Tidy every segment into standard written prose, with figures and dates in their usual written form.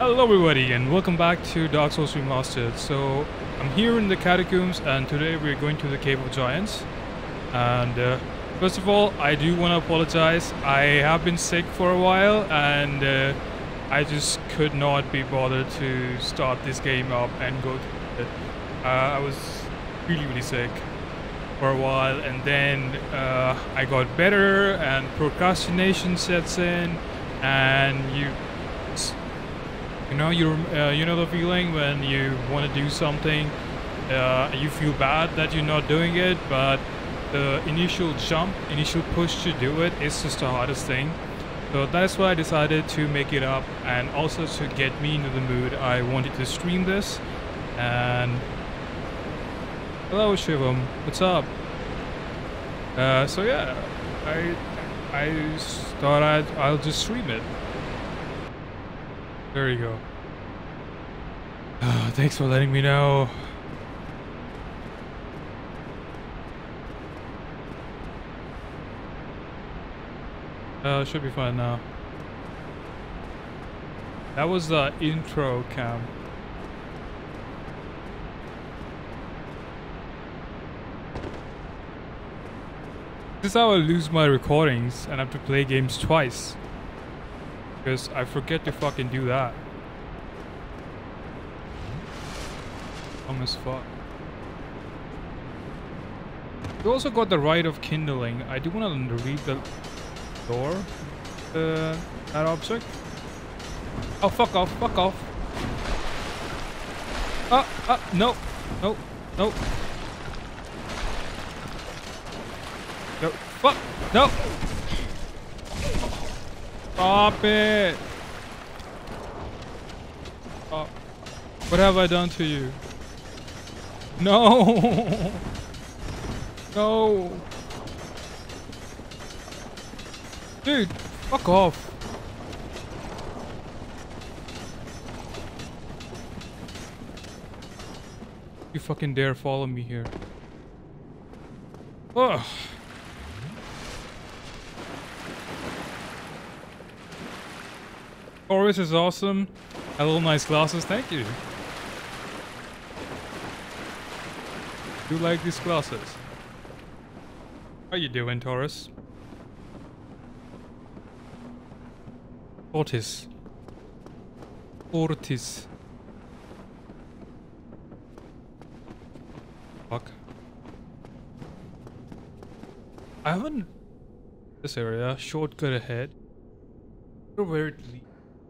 Hello everybody and welcome back to Dark Souls Remastered. So I'm here in the catacombs and today we're going to the Cave of Giants. And first of all, I do want to apologize. I have been sick for a while and I just could not be bothered to start this game up and go through it. I was really sick for a while, and then I got better and procrastination sets in, and you know the feeling when you want to do something, you feel bad that you're not doing it, but the initial push to do it is just the hardest thing. So that's why I decided to make it up, and also to get me into the mood, I wanted to stream this. And hello Shivam, what's up? So yeah, I thought I'll just stream it. There you go. Thanks for letting me know. Should be fine now. That was the intro cam. This is how I lose my recordings and have to play games twice. Because I forget to fucking do that. Dumb as fuck. You also got the right of kindling. I do want to read the door. That object. Oh, fuck off, fuck off. No. No. No. No. Fuck. No. Stop it! Oh, what have I done to you? No! No! Dude, fuck off! You fucking dare follow me here. Ugh. Chorus is awesome. Hello, nice glasses. Thank you. Do like these glasses. How you doing, Taurus? Ortiz. Fuck. I haven't... This area. Shortcut ahead. Where it leads.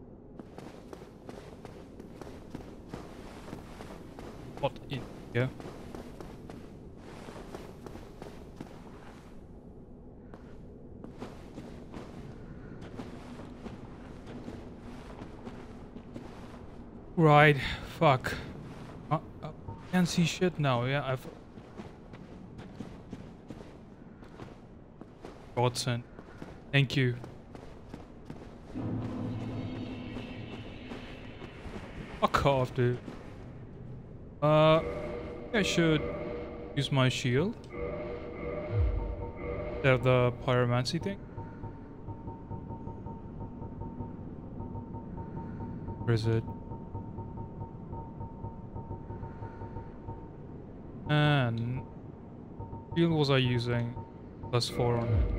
Not in here. Right, fuck. I can't see shit now. Yeah, I've godsend. Thank you. Fuck off, dude. I should use my shield. Instead of the pyromancy thing. Where is it? And shield was I using? +4 on it.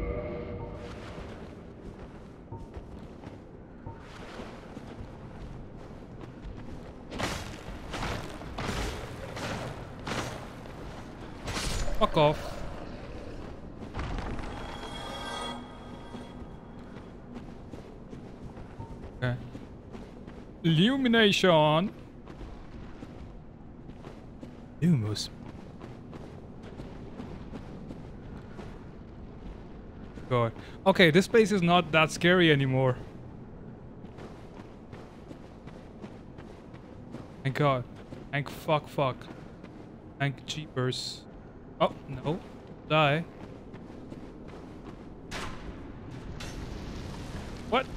Fuck off. Okay. Illumination. Lumos. God. Okay, this place is not that scary anymore. Thank God. Thank fuck. Thank jeepers. Oh, no. Die. What?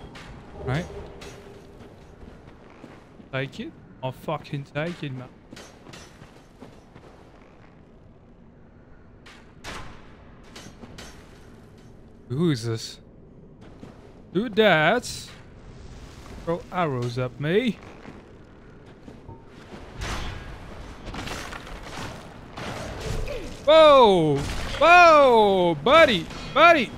Right. Take it? I'll fucking take it, man. Who is this? Who that? Throw arrows at me. Whoa! Whoa! Buddy! Buddy!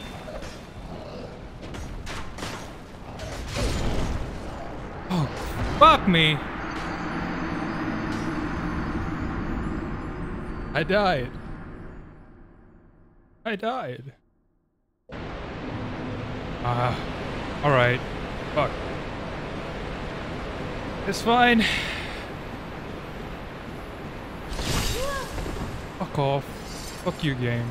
Oh, fuck me! I died. I died. Alright. Fuck. It's fine. Fuck off. Fuck you, game.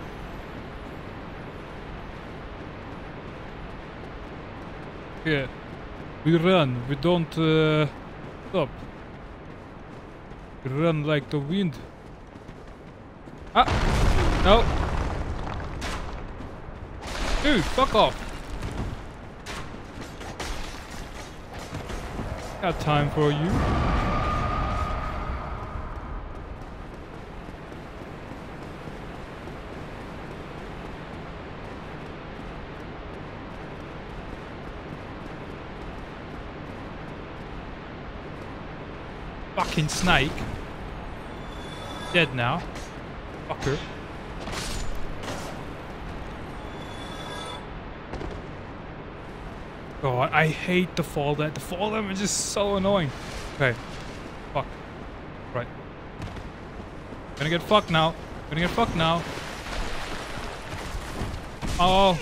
Yeah. We run. We don't stop. We run like the wind. Ah! No! Dude, fuck off! Got time for you. Fucking snake. Dead now. Fucker. God, I hate the fall damage. The fall damage is so annoying. Okay. Fuck. Right. Gonna get fucked now. Gonna get fucked now. Oh.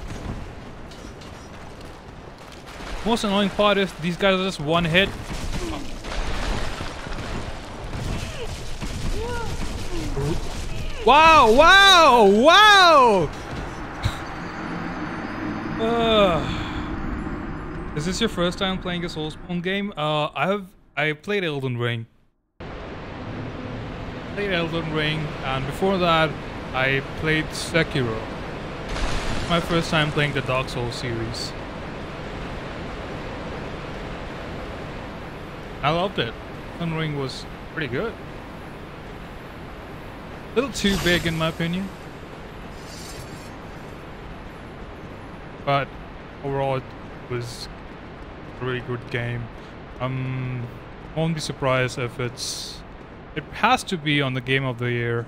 Most annoying part is these guys are just one hit. Wow! Wow! Wow! Is this your first time playing a Soulspawn game? I played Elden Ring. And before that, I played Sekiro. My first time playing the Dark Souls series. I loved it. Elden Ring was pretty good. A little too big in my opinion. But overall it was a really good game. Won't be surprised if it has to be on the Game of the Year.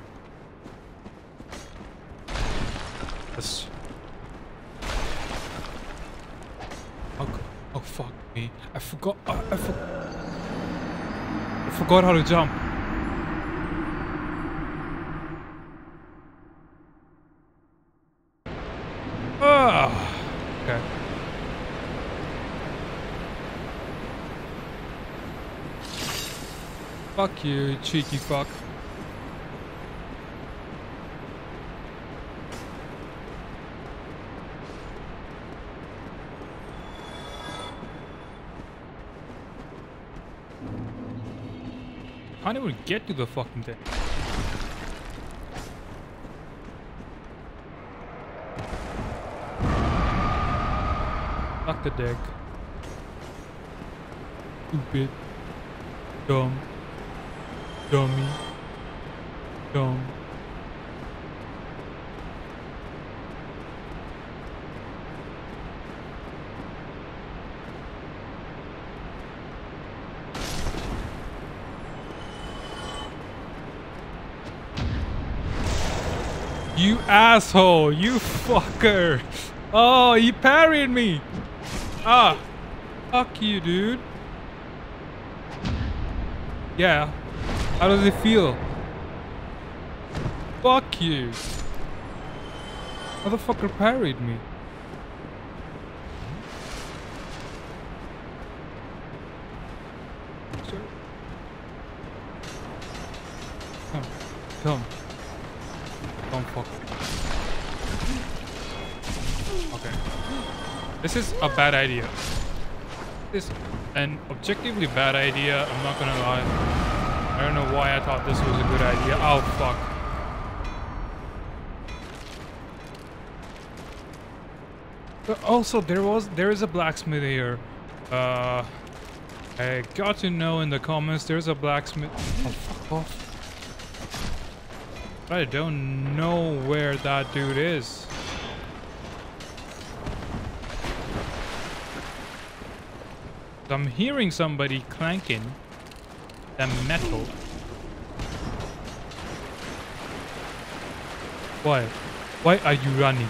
Yes. Oh fuck me. I forgot how to jump. Okay. Fuck you, cheeky fuck. Can't even get to the fucking thing. Suck the dick. Stupid. Dumb. Dummy. Dumb. You asshole! You fucker! Oh, you parried me! Ah! Fuck you, dude. Yeah. How does it feel? Fuck you. Motherfucker parried me. Sir. Come. Don't fuck. Okay. This is a bad idea. This is an objectively bad idea, I'm not gonna lie. I don't know why I thought this was a good idea. Oh fuck. But also there is a blacksmith here. I got to know in the comments there's a blacksmith. Oh fuck off. But I don't know where that dude is. I'm hearing somebody clanking the metal. Why? Why are you running?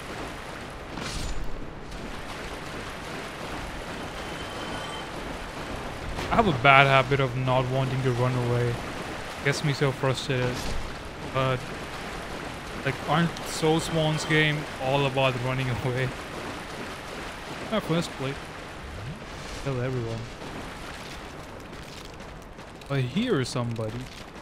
I have a bad habit of not wanting to run away. Gets me so frustrated. But like, aren't Soulspawn's game all about running away? My first play. Kill everyone. I hear somebody.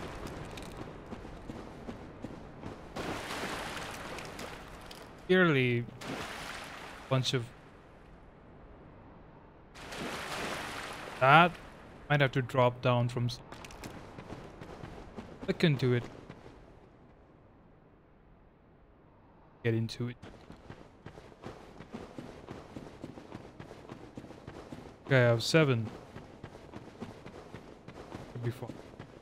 Clearly, bunch of that might have to drop down from. Look into it. Get into it. Okay, I have 7. Should be fine.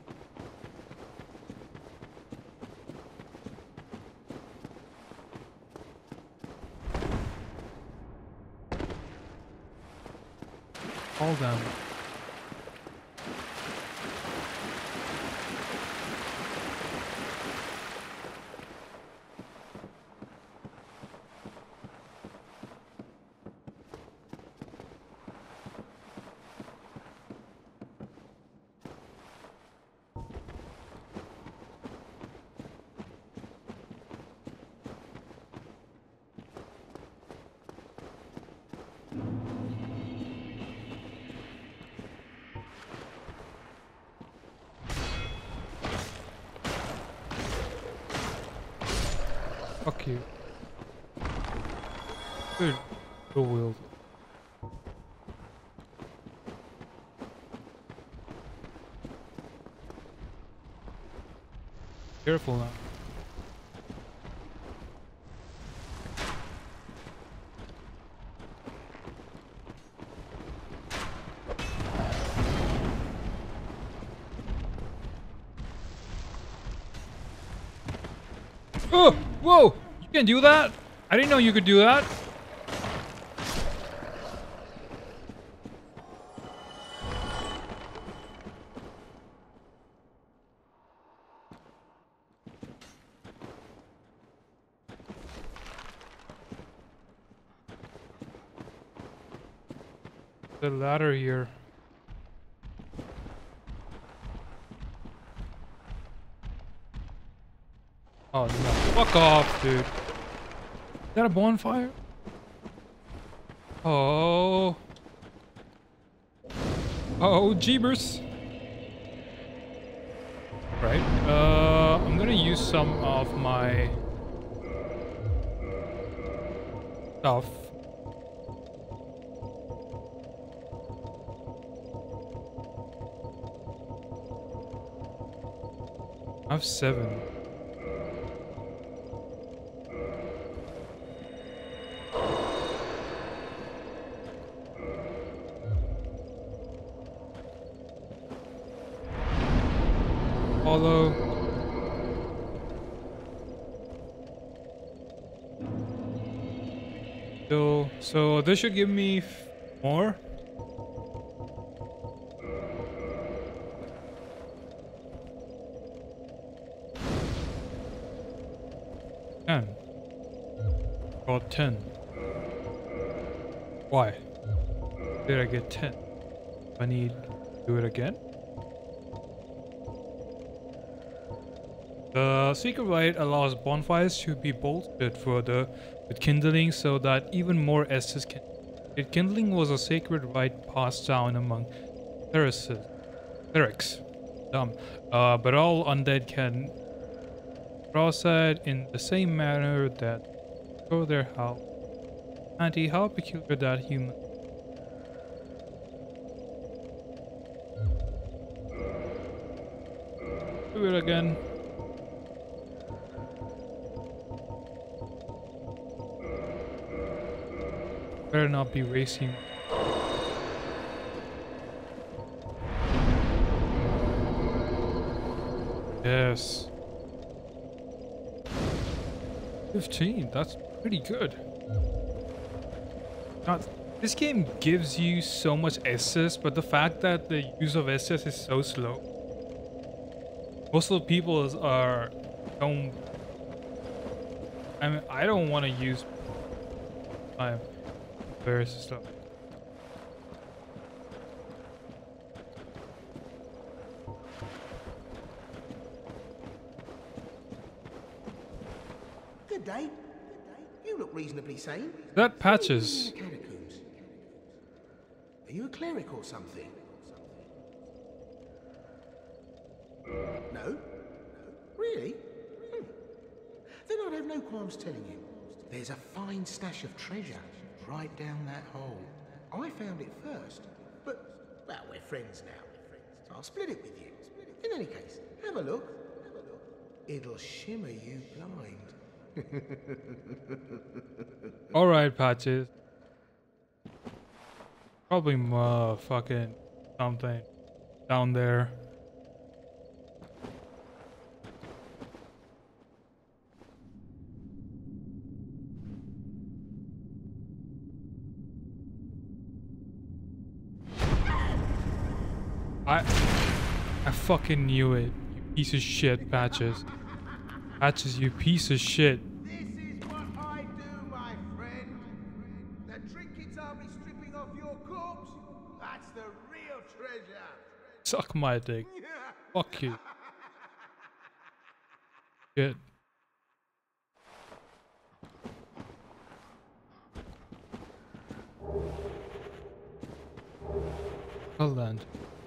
All down. Fuck you. Good. Go wheel. Careful now. Oh! Whoa! You can do that? I didn't know you could do that. The ladder here. Oh no. Fuck off, dude. Is that a bonfire? Oh. Oh, jeebers. Right. I'm gonna use some of my stuff. I have 7. Follow. So this should give me more. Got 10. Why did I get 10? I need to do it again. The secret rite allows bonfires to be bolstered further with kindling so that even more Estus can. Kindling was a sacred rite passed down among clerics. But all undead can process in the same manner that show their how how peculiar that human. Do it again. Better not be racing. Yes. 15, that's pretty good. This game gives you so much SS, but the fact that the use of SS is so slow. Most of the people are don't. I mean, I don't want to use my various stuff. Good day. You look reasonably sane. That Patches. What are you doing in the catacombs? Are you a cleric or something? No? Really? Then I'd have no qualms telling you. There's a fine stash of treasure right down that hole. I found it first, but, well, we're friends now. So I'll split it with you. In any case, have a look. It'll shimmer you blind. Alright, Patches. Probably fucking something down there. I fucking knew it. You piece of shit, Patches. Patches, you piece of shit. This is what I do, my friend. The trinkets I'll be stripping off your corpse, that's the real treasure. Suck my dick. Fuck you. Shit. Land.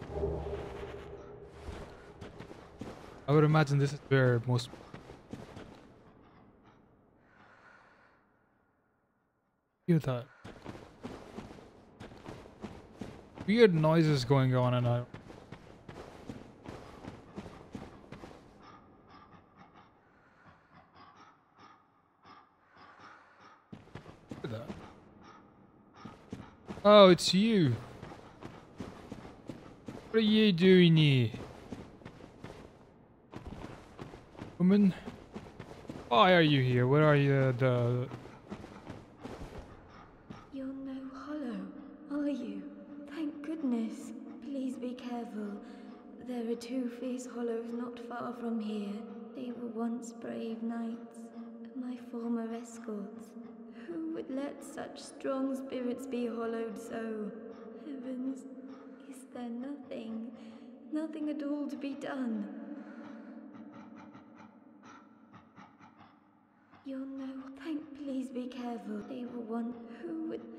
I would imagine this is where most hear that weird noises going on, and I look at that. Oh, it's you. What are you doing here? Woman? Why are you here? Where are you? You're no hollow, are you? Thank goodness. Please be careful. There are two fierce hollows not far from here. They were once brave knights, my former escorts. Who would let such strong spirits be hollowed so? Heavens, is there nothing at all to be done? You're no... Please be careful. They were one who would...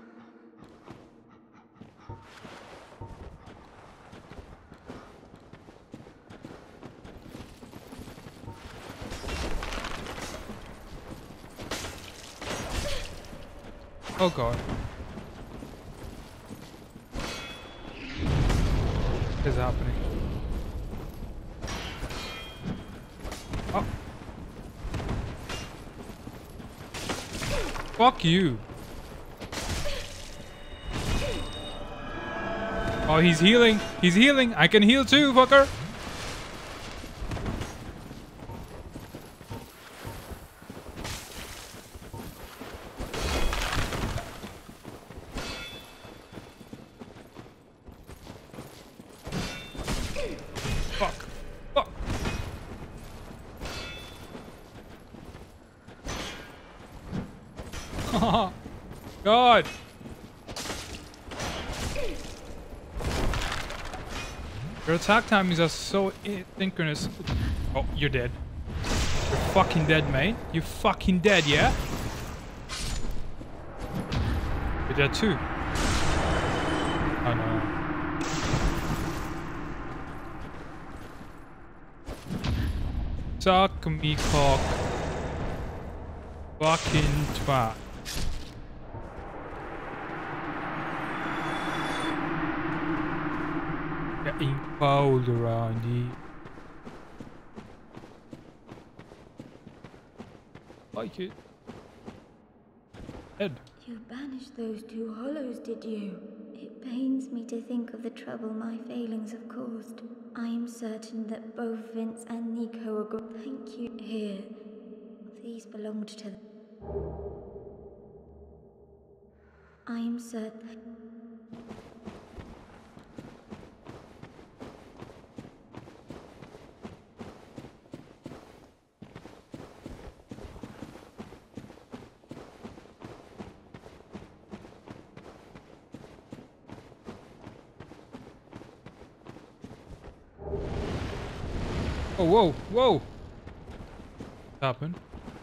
Oh god. What is happening? Oh. Fuck you. Oh, he's healing. He's healing. I can heal too, fucker. Fuck. Fuck. God. Your attack timings are so asynchronous. Oh, you're dead. You're fucking dead, mate. You're fucking dead, yeah? You're dead too. Oh no. Suck me cock. Fucking twat. Getting cold around here. Like it. Ed. You banished those two hollows, did you? It pains me to think of the trouble my failings have caused. I am certain that both Vince and Nico agree. Thank you. Here. These belonged to them. I'm certain. Oh, whoa, whoa! What happened?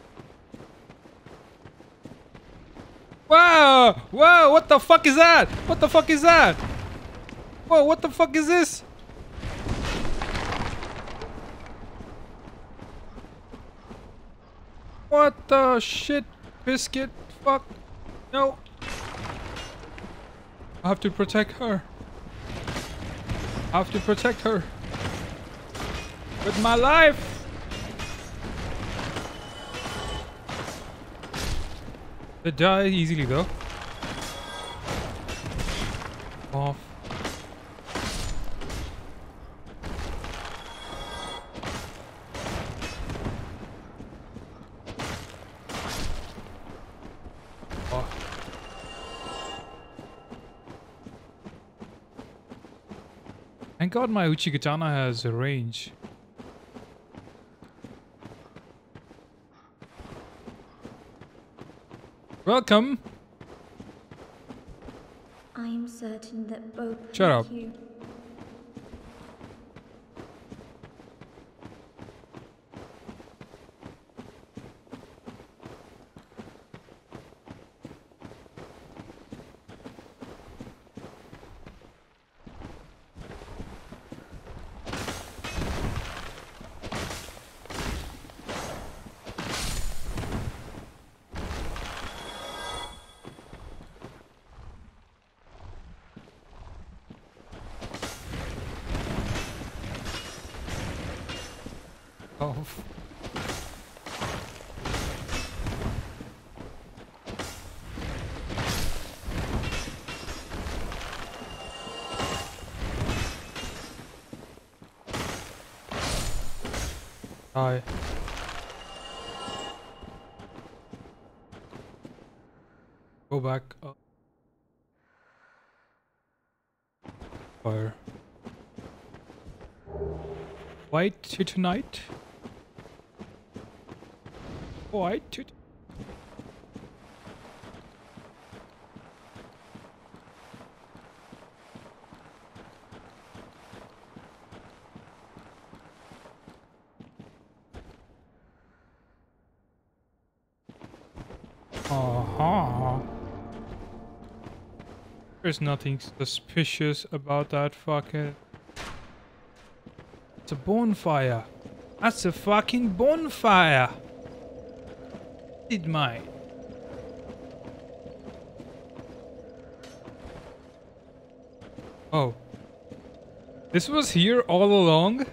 Whoa! Whoa! What the fuck is that? What the fuck is that? Whoa! What the fuck is this? What the shit? Biscuit? Fuck! No! I have to protect her. I have to protect her. With my life! They die easily though. Off. Oh. Thank God my Uchi Katana has a range. Welcome. I'm certain that both Shut up. you. Oh. Hi. Go back up. Fire. White to tonight. White to. There's nothing suspicious about that fucking... It's a bonfire. That's a fucking bonfire. Did mine. Oh. This was here all along?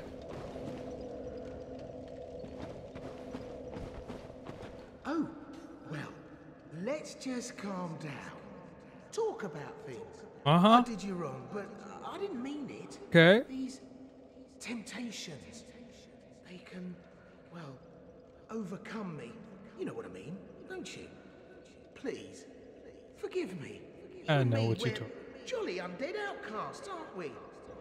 Oh, well, let's just calm down. Talk about things. I did you wrong, but I didn't mean it. Okay. These temptations, they can, well, overcome me. You know what I mean, don't you? Please, forgive me. I and know me, what you're we're talking. jolly undead outcasts, aren't we?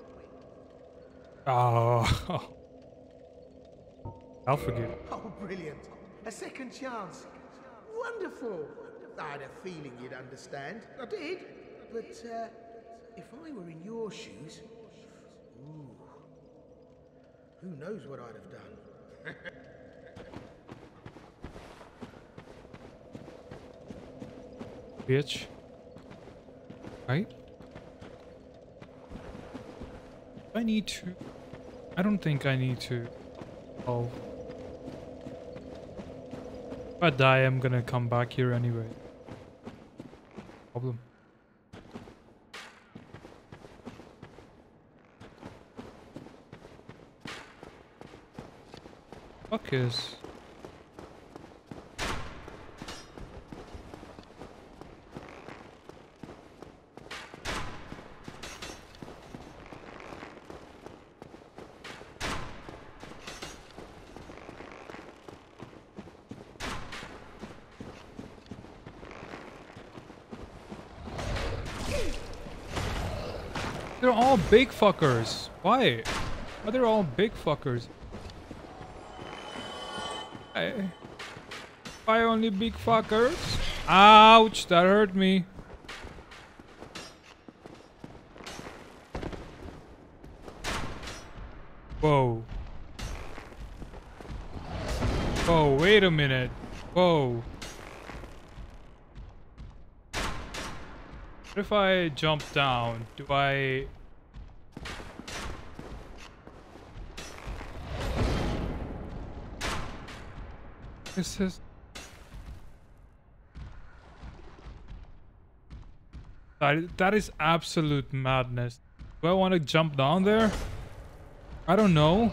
Oh. I'll forgive. Oh, brilliant. A second chance. Wonderful. I had a feeling you'd understand. I did. But if I were in your shoes, ooh, who knows what I'd have done. Bitch. Right? I need to... I don't think I need to... Oh. If I die, I'm gonna come back here anyway. Problem. Fuck is... They're all big fuckers. Why? Why they're all big fuckers? Why only big fuckers? Ouch, that hurt me. Whoa. Whoa, wait a minute. Whoa. What if I jump down? Do I... This is... That is absolute madness. Do I want to jump down there? I don't know.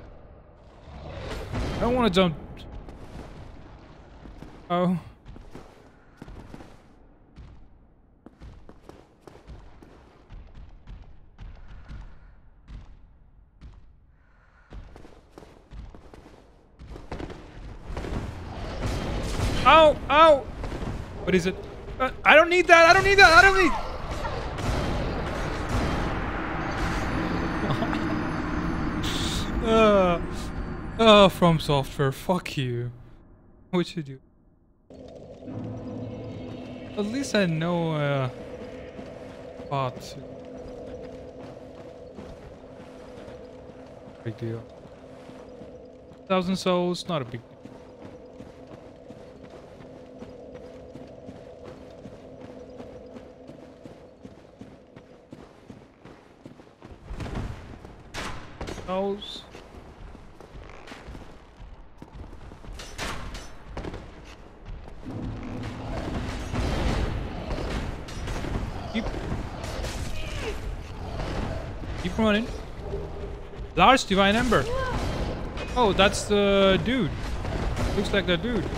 I don't want to jump... Oh. Ow! Ow! What is it? I don't need that! I don't need that! I don't need... From Software, fuck you. What should you... At least I know, spot. Big deal. 1,000 souls, not a big deal. Souls. Keep running. Large divine ember. Oh, that's the dude. Looks like the dude.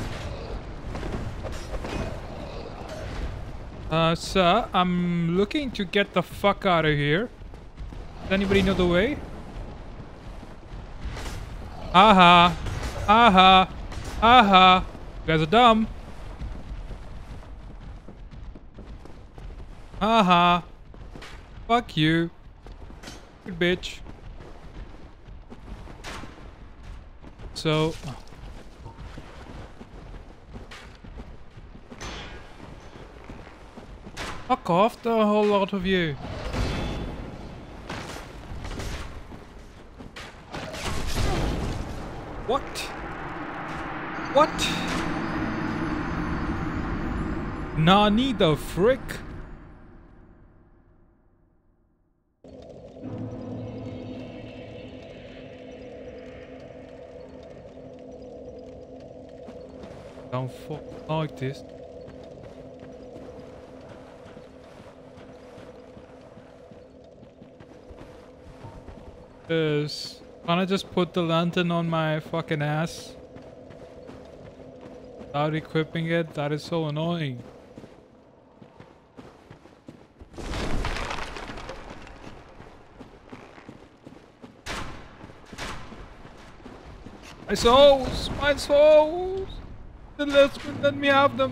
Sir, I'm looking to get the fuck out of here. Does anybody know the way? Aha. Aha. Aha. You guys are dumb. Aha. Fuck you. Good bitch. So... Fuck off, the whole lot of you. What? What? Nani the frick? Don't fuck like this. Can't I just put the lantern on my fucking ass without equipping it? That is so annoying. My souls! My souls! Let me have them.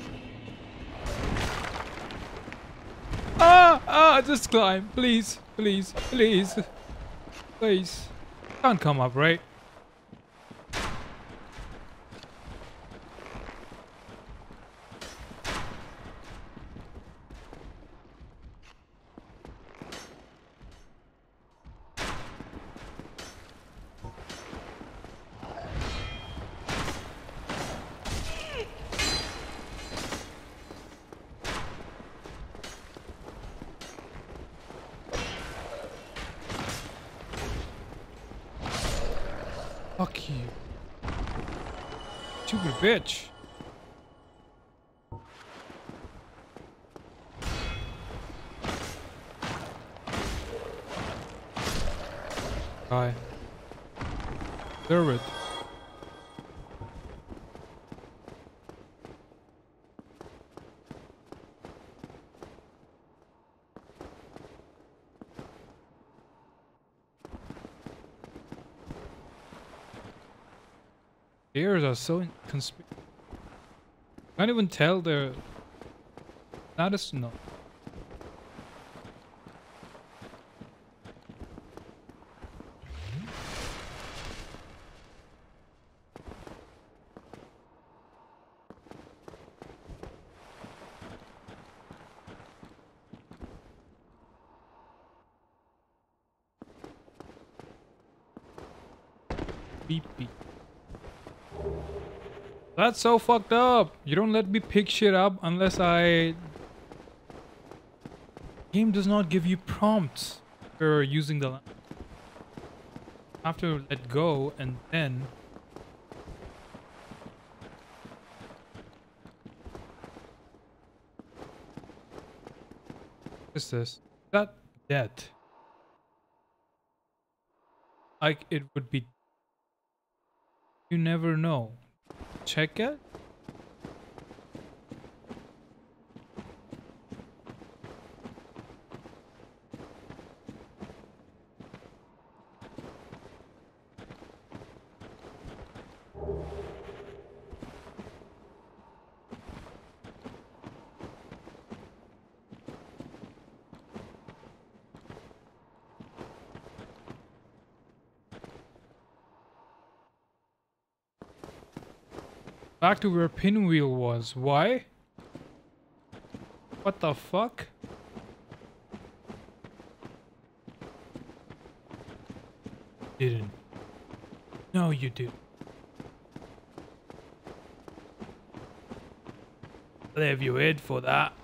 Just climb. Please, please, please. Please. Can't come up, right? Fuck you. Stupid bitch. Die. Deserve it. Ears are so inconspicuous. Can't even tell they're... That is not. beep beep. That's so fucked up. You don't let me pick shit up unless I... Game does not give you prompts for using the... I have to let go and then... What is this? Is that dead? Like it would be... You never know. Check it? Back to where Pinwheel was. Why? What the fuck? Didn't. No, you didn't. Leave you in for that.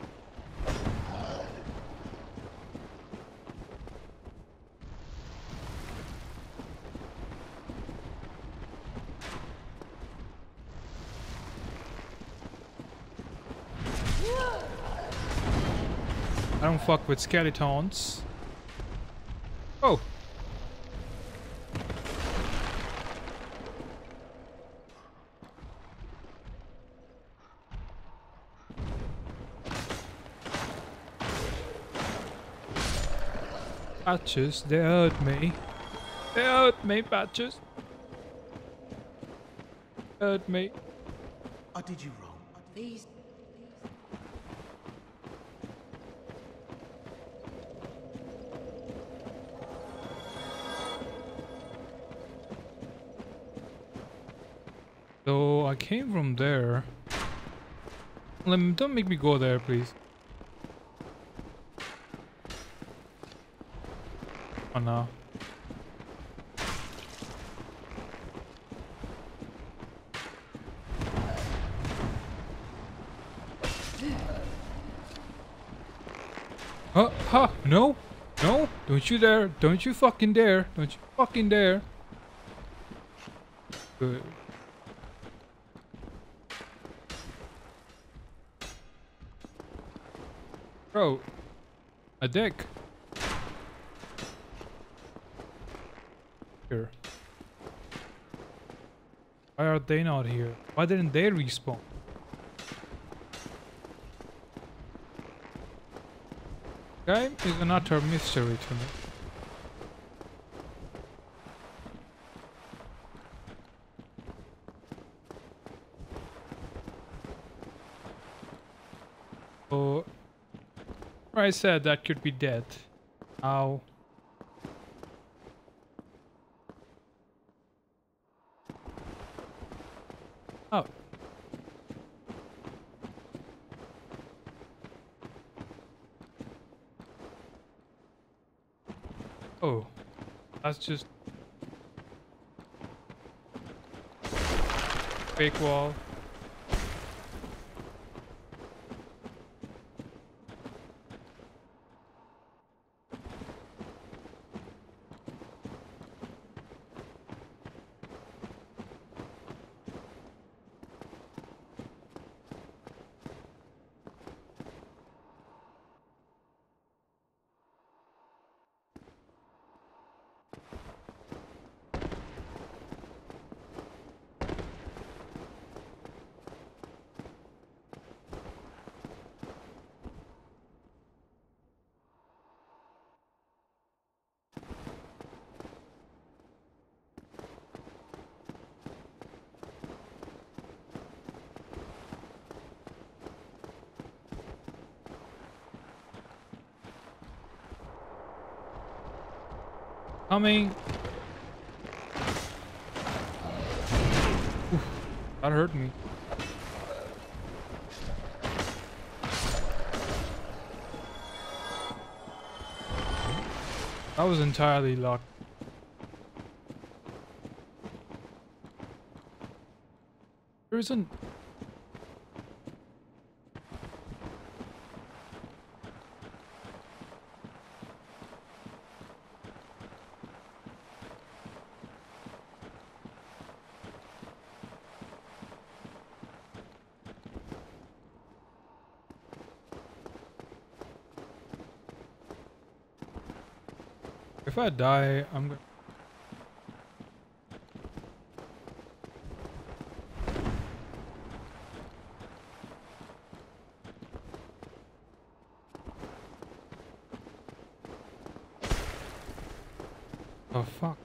I don't fuck with skeletons. Oh. Patches, they hurt me. They hurt me, Patches. Hurt me. I did you wrong. These... So I came from there. Don't make me go there, please. Oh no. Huh, no, no, don't you dare, don't you fucking dare, don't you fucking dare. Good. Bro, a dick. Here. Why are they not here? Why didn't they respawn? Game is an utter mystery to me. Oh, I said that could be dead. Ow. Oh. Oh. That's just... fake wall. Coming. Oof, that hurt me. That was entirely luck. There isn't. If I die, I'm gonna. Oh fuck.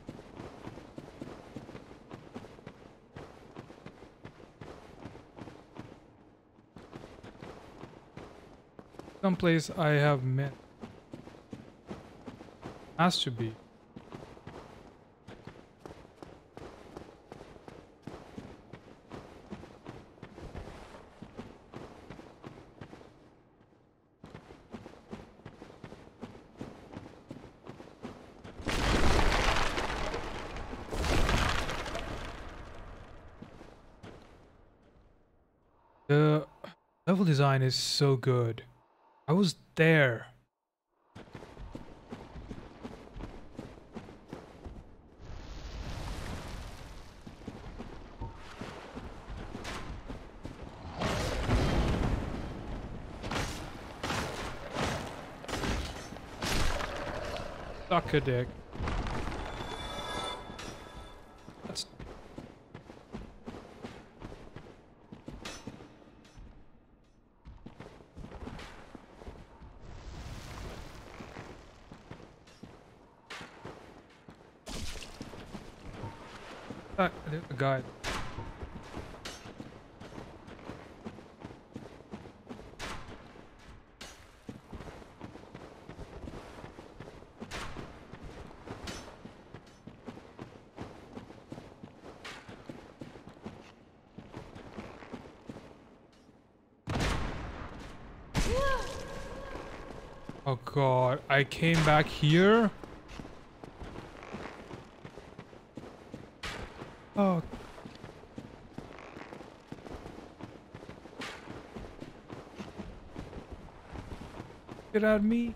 Someplace I have met. Has to be. The level design is so good. I was there. Suck a dick. That's... There's a guy. Oh god, I came back here? Oh. Get at me.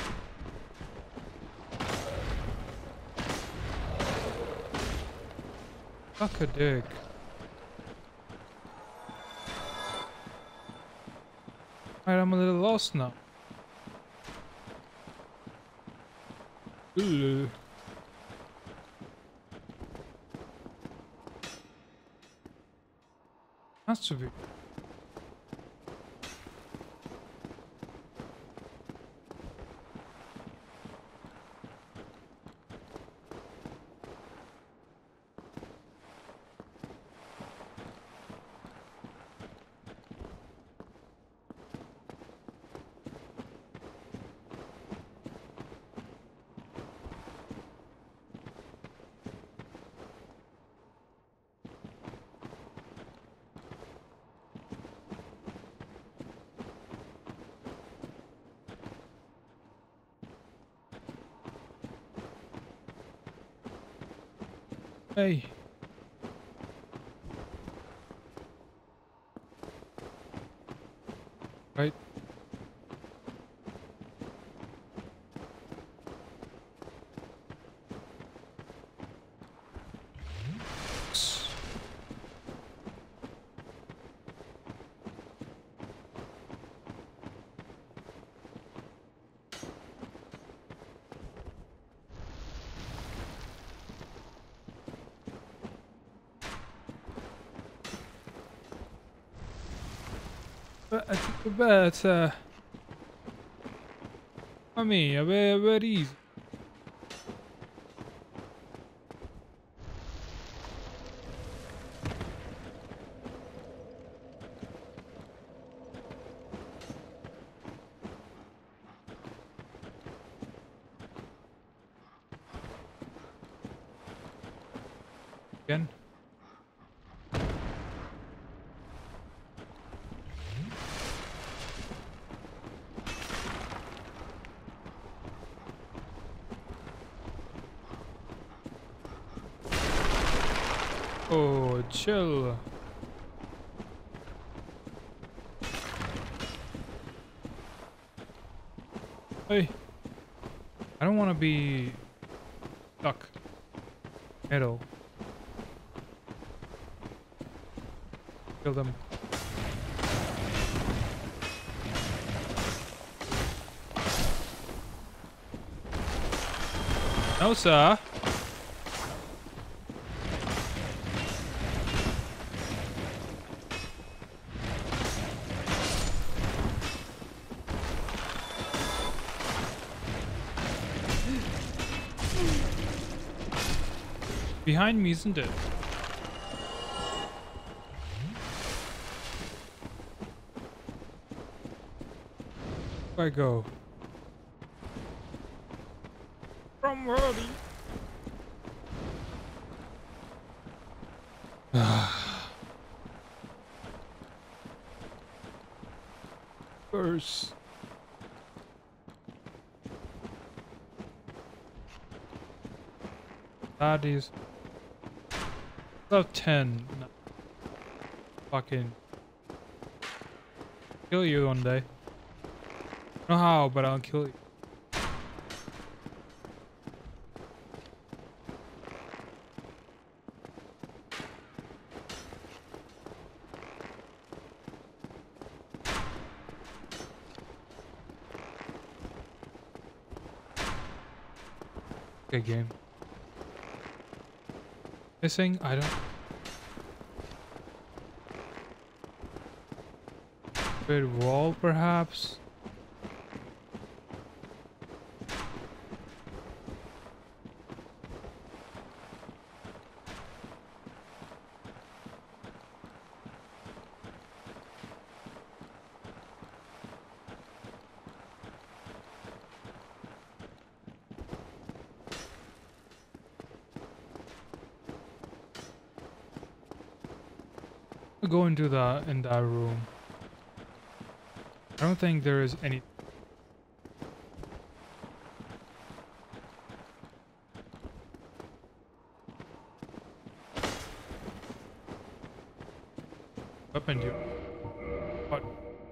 Suck a dick. Alright, I'm a little lost now. Ooh. Has to be. Hey. Right. But I mean, where easy. Again. Oh, chill. Hey, I don't want to be stuck. Middle. Kill them. No, sir. Behind me, isn't it? Where I go? From where? First. That is about 10. No. Fucking kill you one day. I don't know how, but I'll kill you. Okay, game. Missing? I don't. Red wall, perhaps? I'll go into in that room. I don't think there is any. Weapon you. What?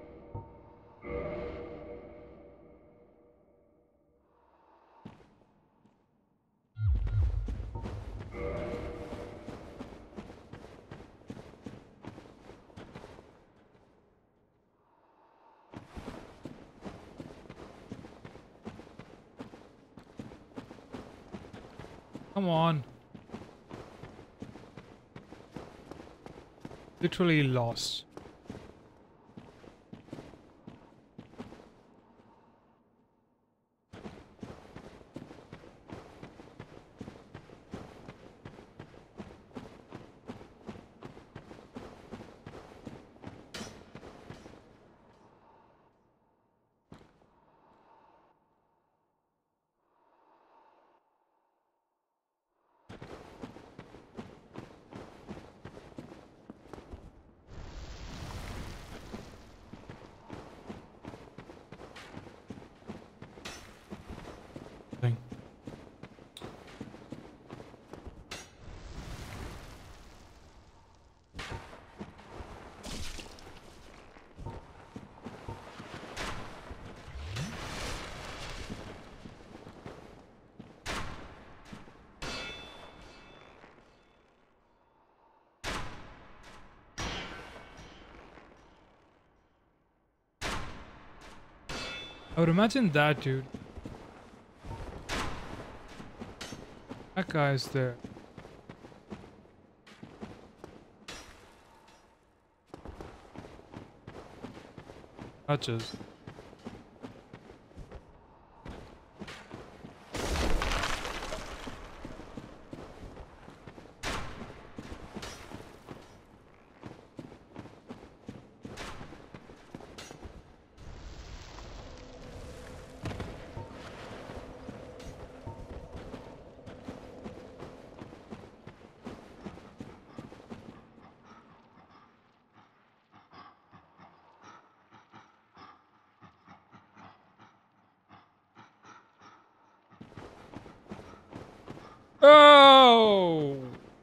Come on. Literally lost. Thing. I would imagine that dude. That guy's there. Touches. Oh!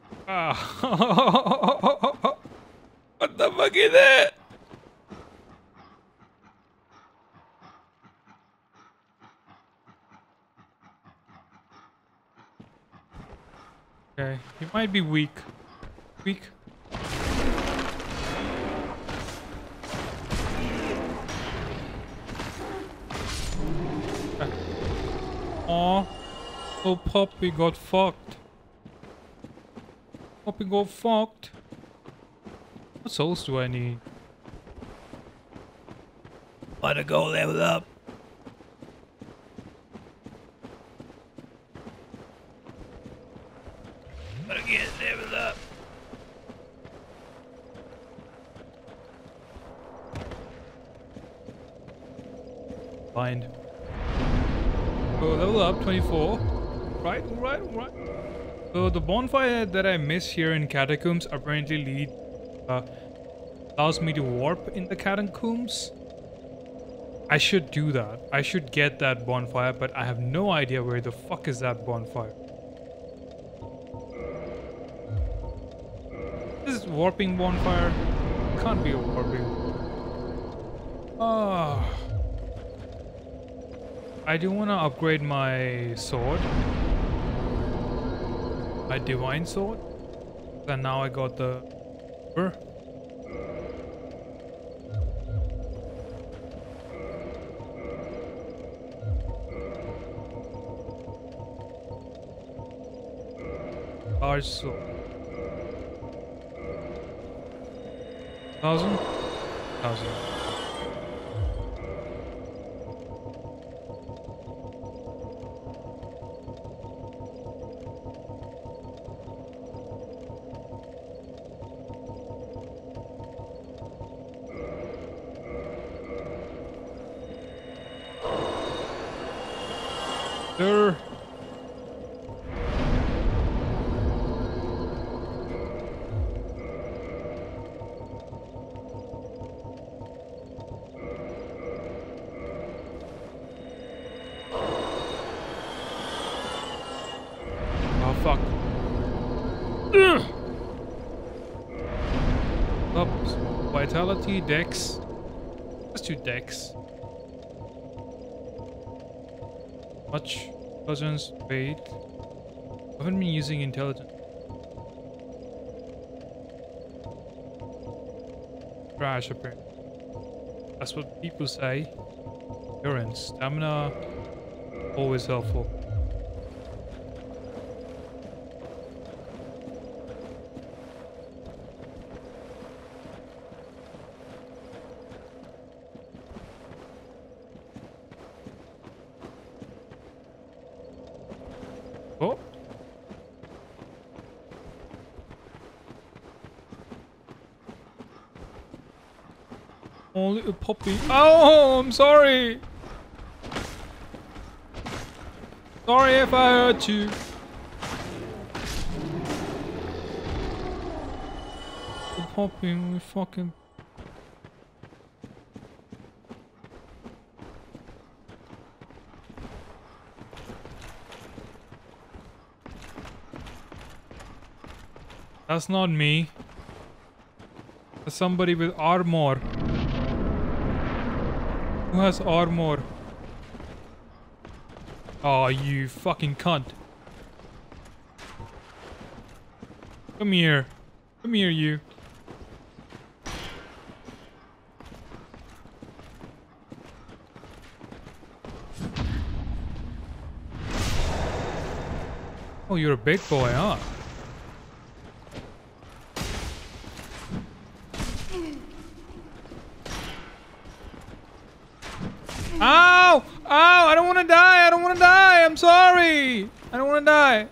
Ah. What the fuck is that? Might be weak. Weak. Aw. Oh, Poppy got fucked. Poppy got fucked. What souls do I need? Gotta go level up. Gotta get leveled up. Blind. So level up 24. Right. So the bonfire that I miss here in catacombs apparently allows me to warp in the catacombs. I should do that. I should get that bonfire, but I have no idea where the fuck is that bonfire. This is warping bonfire. Can't be a warping. I do want to upgrade my sword. My divine sword. And now I got the... large sword. 1,000? 1,000. There. Oh fuck. Oops. Vitality, dex. Let's do dex. Much intelligence, weight. I haven't been using intelligence. Trash apparently. That's what people say. Endurance, stamina, always helpful. Oh. Oh, little puppy. Oh, I'm sorry. Sorry if I hurt you. Little puppy, we fucking... That's not me. That's somebody with armor. Who has armor? Oh, you fucking cunt. Come here. Come here, you. Oh, you're a big boy, huh? Ow! Ow! I don't want to die! I don't want to die! I'm sorry! I don't want to die!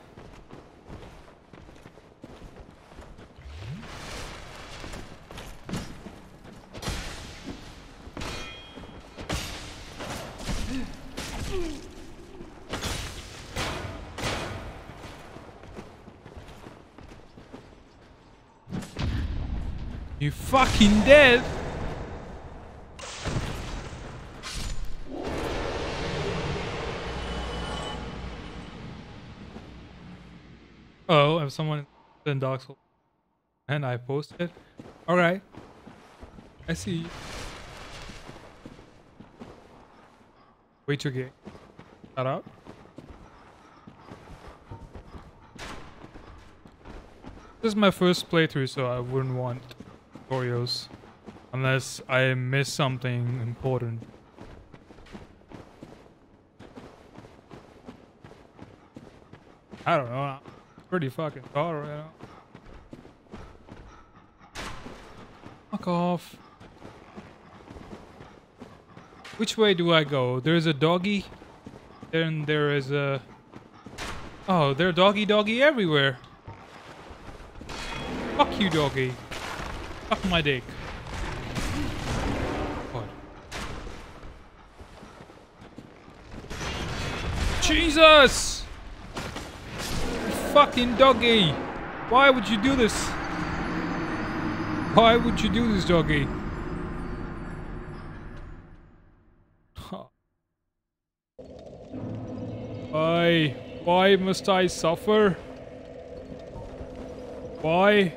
You fucking dead! Oh, if someone in Dark Souls and I posted. Alright. I see. Way too gay. Shout out. This is my first playthrough, so I wouldn't want tutorials unless I miss something important. I don't know. Pretty fucking far right now. Fuck off. Which way do I go? There's a doggy. Then there is a... Oh, there are doggy everywhere. Fuck you, doggy. Fuck my dick. What? Jesus! Fucking doggy! Why would you do this? Why would you do this, doggy? Why? Why must I suffer? Why?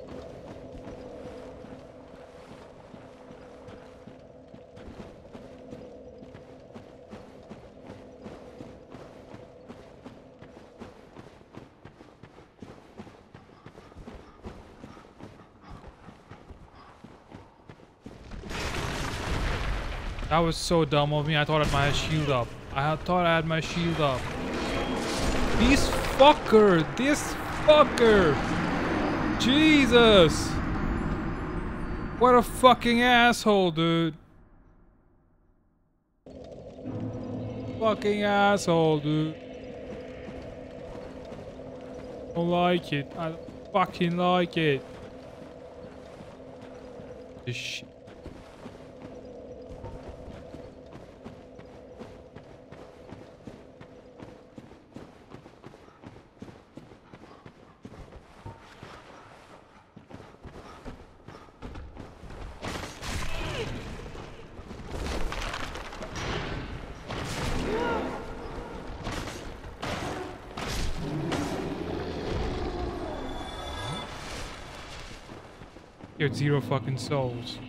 That was so dumb of me. I thought I had my shield up. Thought I had my shield up. This fucker! This fucker! Jesus! What a fucking asshole, dude. Fucking asshole, dude. Don't like it. I don't fucking like it. This shit. You had 0 fucking souls.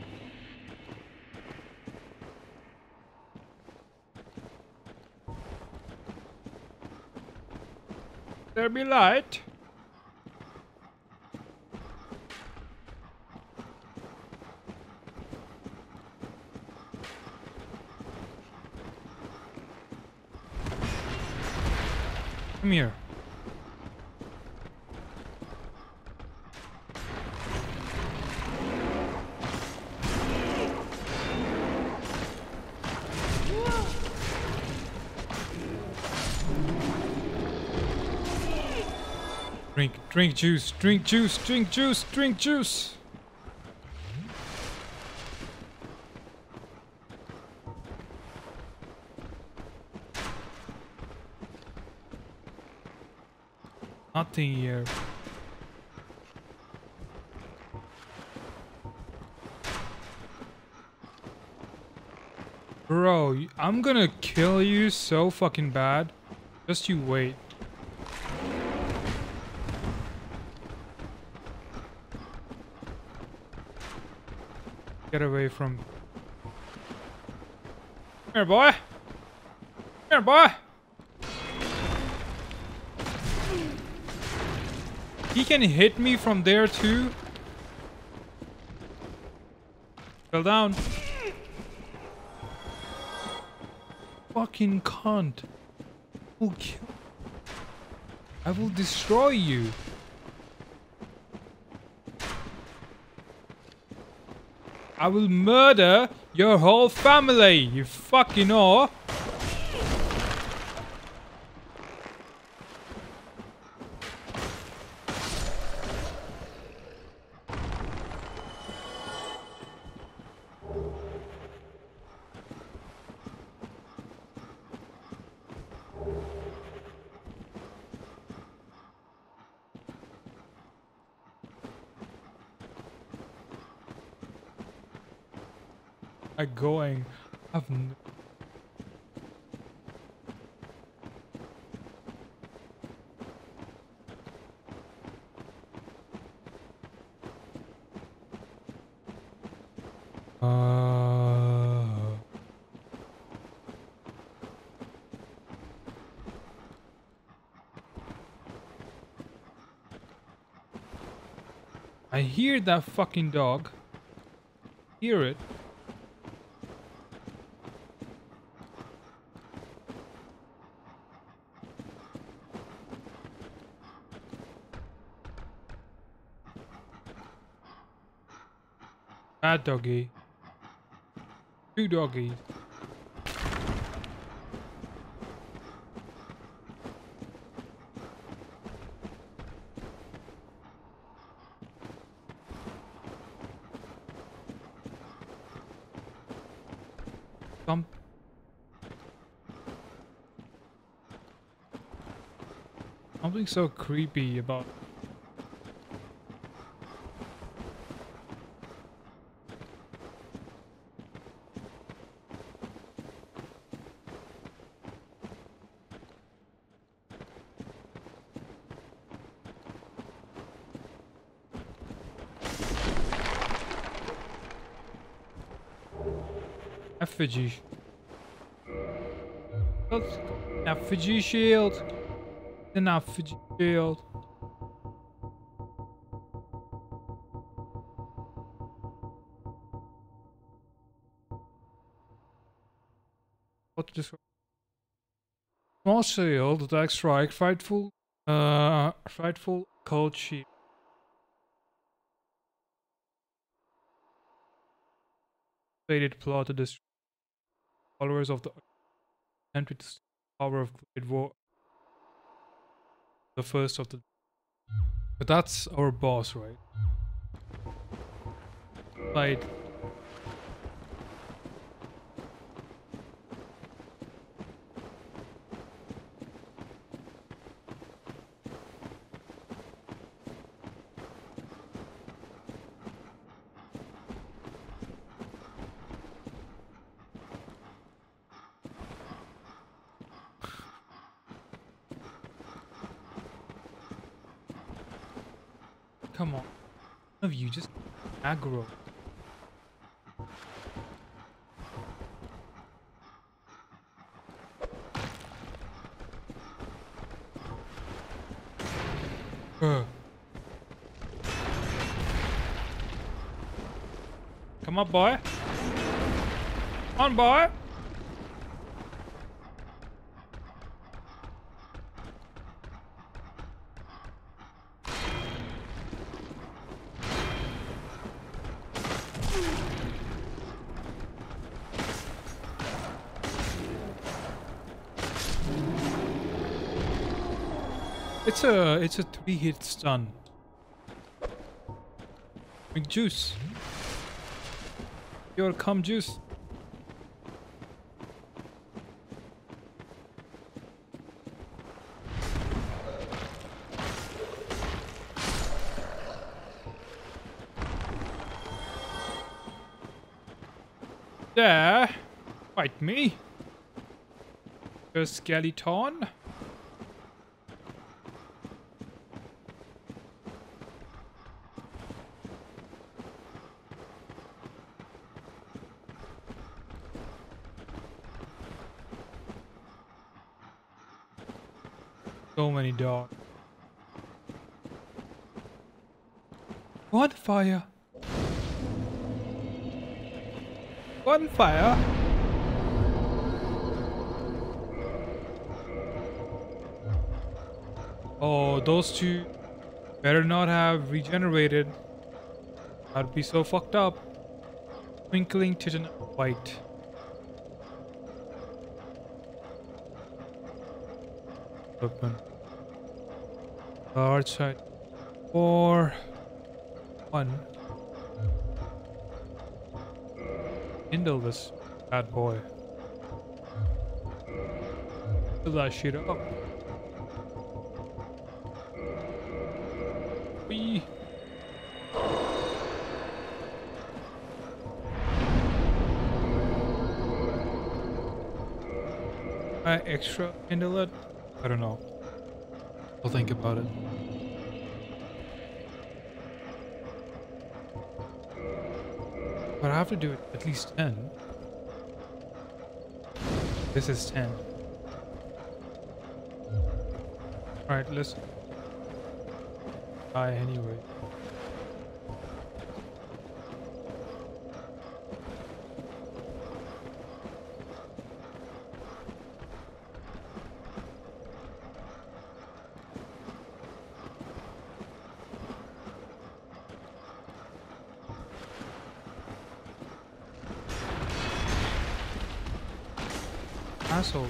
There be light. Come here. Drink juice, drink juice, drink juice, drink juice. Nothing here. Bro, I'm gonna kill you so fucking bad. Just you wait. Get away from... Here, boy! Here, boy! He can hit me from there too? Fell down. Fucking cunt. I will destroy you. I will murder your whole family, you fucking whore. Going. I've I hear that fucking dog. Hear it. Bad doggy. Two doggies. Something so creepy about effigy. Effigy shield. An effigy shield. What to describe? Small shield, attack strike, frightful cold shield. Faded plot to destroy followers of the entry to power of Great War. The first of the. But that's our boss, right? Right. Come on. None of you just aggro. Come on, boy. Come on, boy. It's a 3-hit stun. Drink juice. Your cum juice. There. Fight me. A skeleton. So many dogs. Bonfire. Bonfire. Oh, those two better not have regenerated. That'd be so fucked up. Twinkling Titan White. Open. Large side. 4 1. Kindle this bad boy. Fill that shit up. Wee. Extra kindle it? I don't know. I'll think about it. But I have to do it at least 10. This is 10. Alright, let's die anyway. Asshole.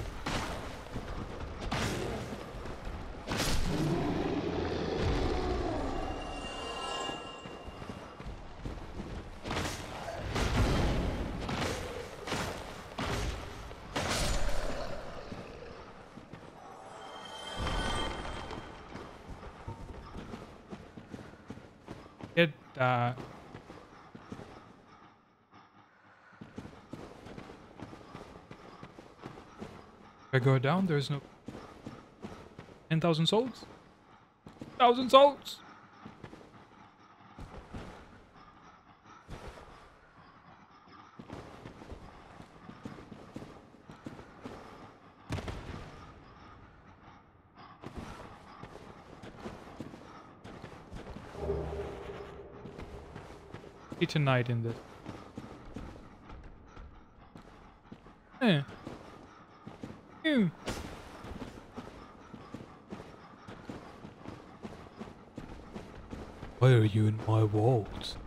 Get that. If I go down, there's no 10,000 souls. 1,000 souls. Eat a night in this. Eh. Ew. Why are you in my walls?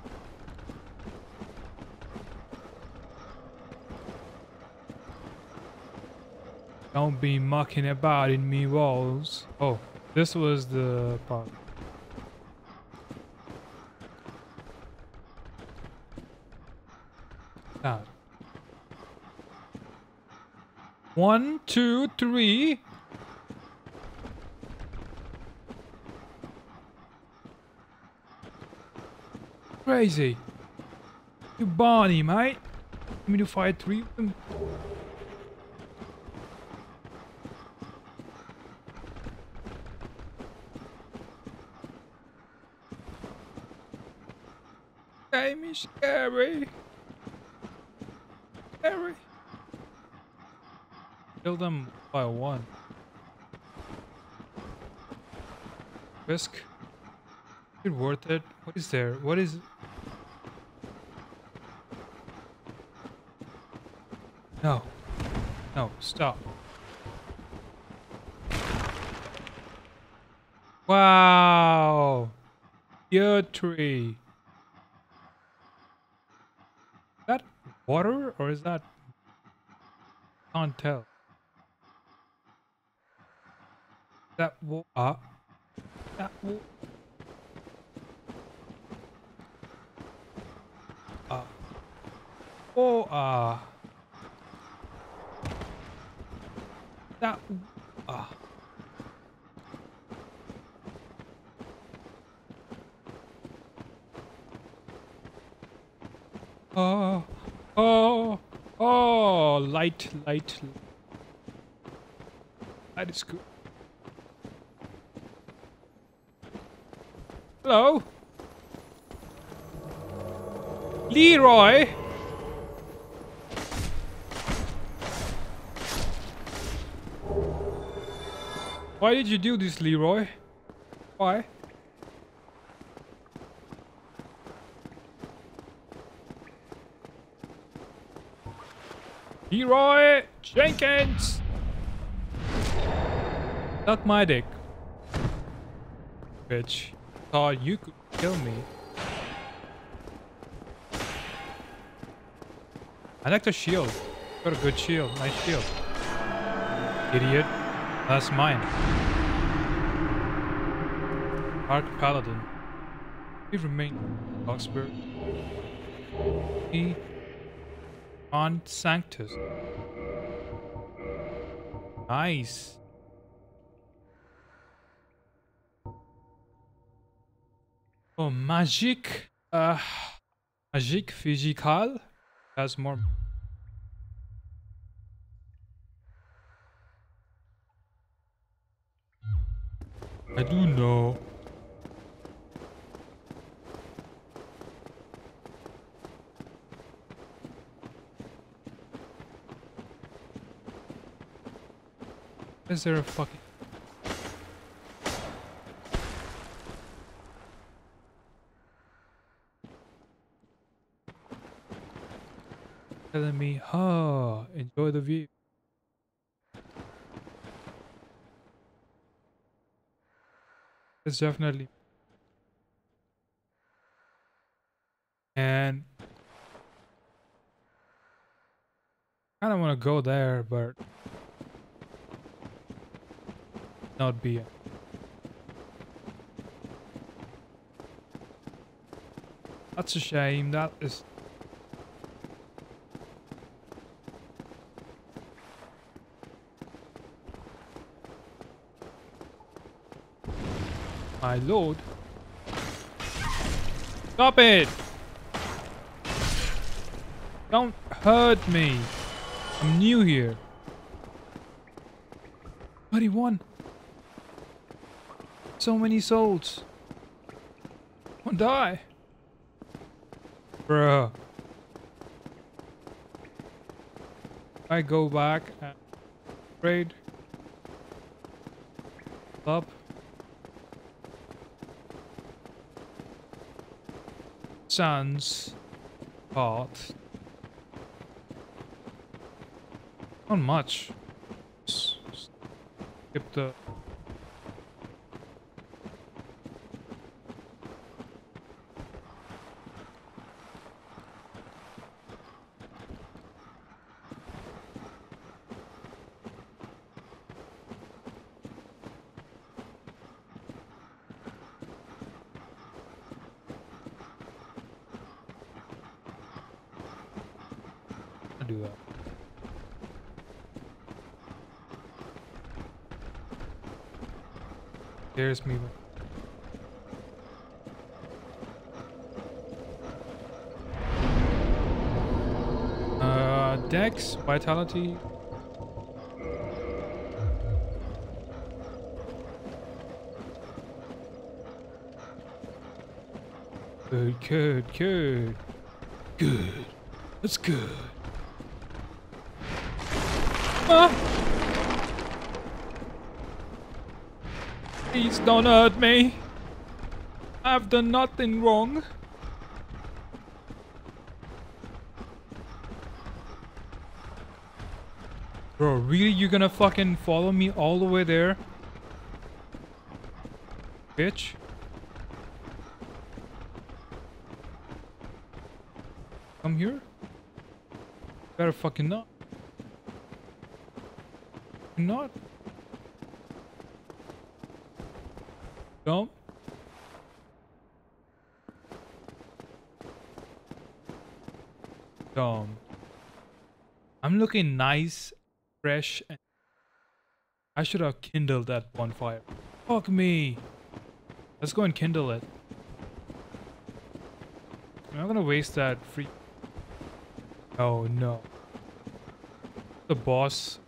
Don't be mucking about in me walls. Oh, this was the part. That. 1, 2, 3. Crazy. You Barney, mate. You mean to fight 3 of them? Game is scary. Scary. Kill them by 1. Risk. Is it worth it? What is there? What is... No. No, stop. Wow. Year 3. Is that water or is that... Can't tell. That that that light. That is good. Hello? Leroy? Why did you do this, Leroy? Why? Leroy Jenkins! Not my dick. Bitch. Thought you could kill me. I like the shield. Got a good shield. Nice shield. Idiot. That's mine. Arc Paladin. We remain Oxford. He on Sanctus. Nice. Oh, magic. Magic physical has more. I do know. Is there a fucking... telling me, oh, enjoy the view. It's definitely... And... I don't want to go there, but... Not be. That's a shame. That is. My lord. Stop it! Don't hurt me. I'm new here. 31. So many souls. Won't die. Bruh. I go back and raid. Up. Sans part. Not much. Skip the. Do that. There's me. Dex, vitality. Good. That's good. Please don't hurt me. I've done nothing wrong. Bro, really? You gonna fucking follow me all the way there? Bitch. Come here? Better fucking not. Not. Don't. Dumb. I'm looking nice, fresh, and I should have kindled that bonfire. Fuck me. Let's go and kindle it. I'm not gonna waste that free. Oh no. The boss.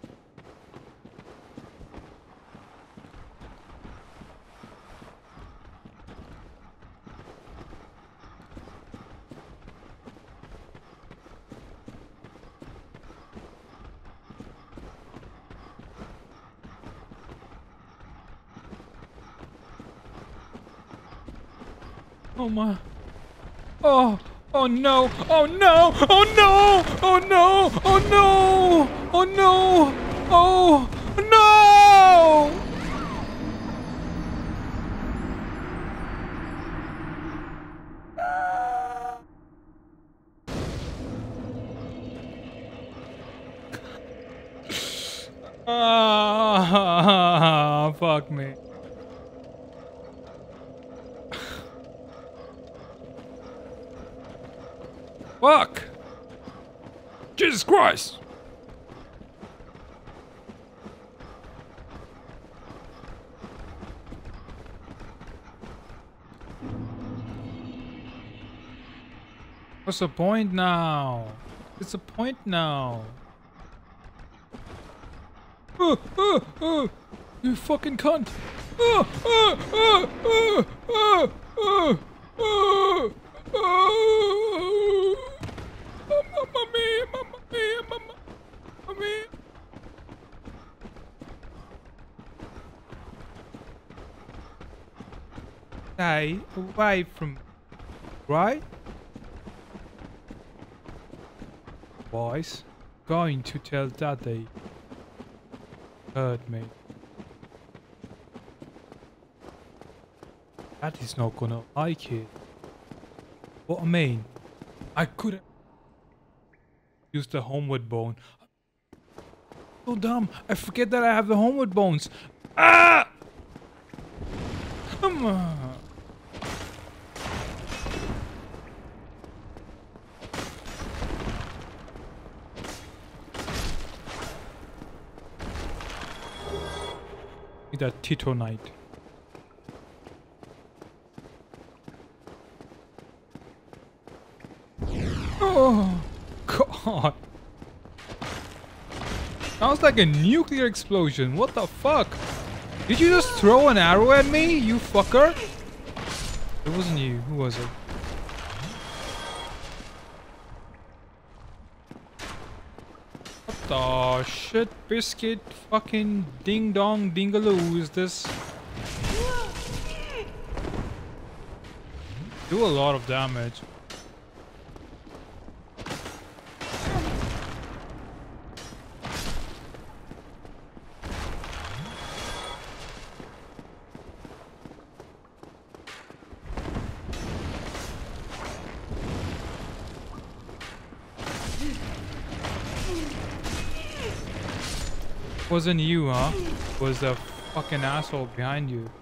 Oh my. Oh no. Oh no. Oh no. Oh no. Oh no. Oh no. Oh no. Ah, fuck me. Fuck! Jesus Christ! What's the point now? It's a point now. You fucking cunt! Mamma mia. Stay away from, right? Boys, going to tell Daddy hurt me. Daddy's not gonna like it. What I mean, I couldn't use the homeward bone. So dumb. I forget that I have the homeward bones. Ah! Come on. That Tito Knight. Oh God! Sounds like a nuclear explosion. What the fuck? Did you just throw an arrow at me, you fucker? It wasn't you. Who was it? What the shit, biscuit, fucking ding dong dingaloo is this? Do a lot of damage. Wasn't you, huh? Was the fucking asshole behind you.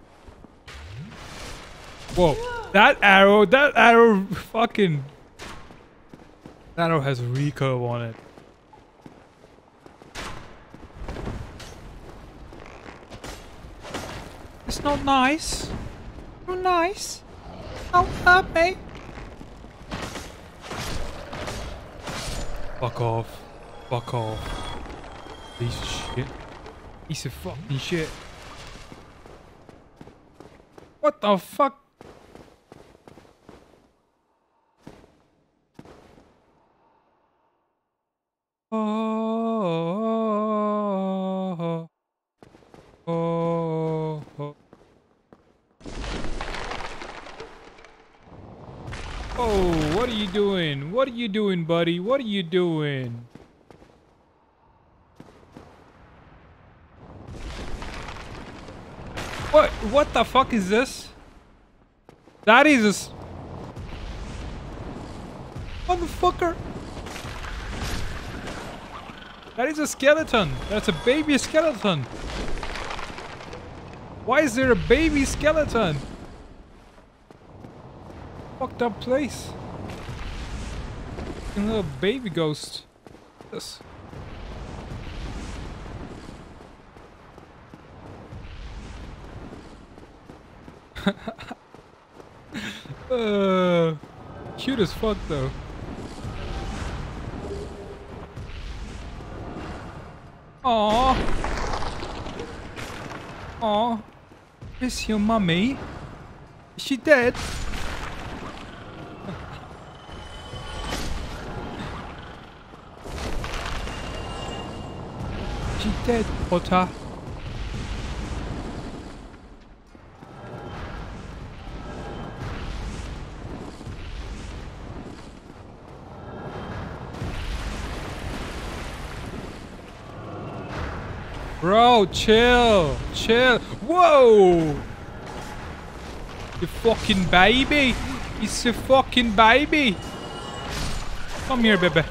Whoa, that arrow fucking... That arrow has recurve on it. It's not nice. Not nice. Don't hurt me. Fuck off. Fuck off. Piece of shit. Piece of fucking shit. What the fuck? Oh. Oh. Oh, what are you doing? What are you doing, buddy? What are you doing? What the fuck is this? That is a... Motherfucker! That is a skeleton! That's a baby skeleton! Why is there a baby skeleton? Fucked up place. A little baby ghost. This. Cute as fuck though. Aww. Aww. Is your mummy? Is she dead? She dead, Potter. Bro, chill. Chill. Whoa! You fucking baby. It's a fucking baby. Come here, baby.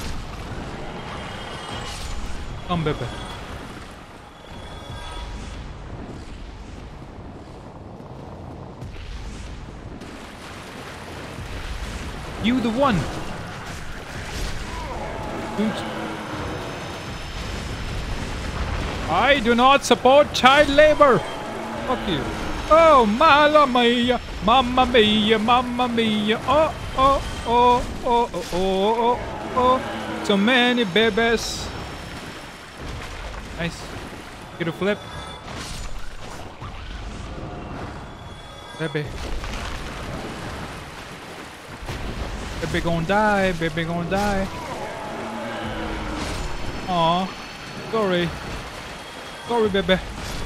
Come, baby. You the one. I do not support child labor. Fuck you. Oh, mamma mia, mamma mia, mamma mia. Oh, oh, oh, oh, oh, oh, oh, oh. So many babies. Nice. Get a flip. Baby. Baby gonna die. Baby gonna die. Aw. Sorry. Sorry, baby.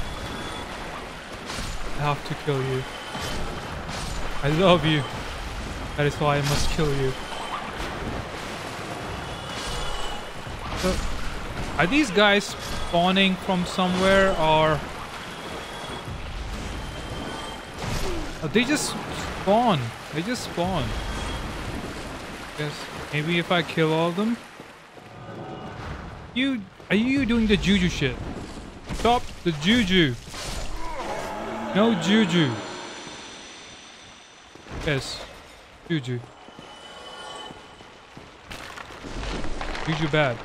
I have to kill you. I love you. That is why I must kill you. So, are these guys spawning from somewhere or... Oh, they just spawn. They just spawn. Yes. Maybe if I kill all of them. Are you doing the juju shit? Stop the juju. No juju. Yes. Juju. Juju bad.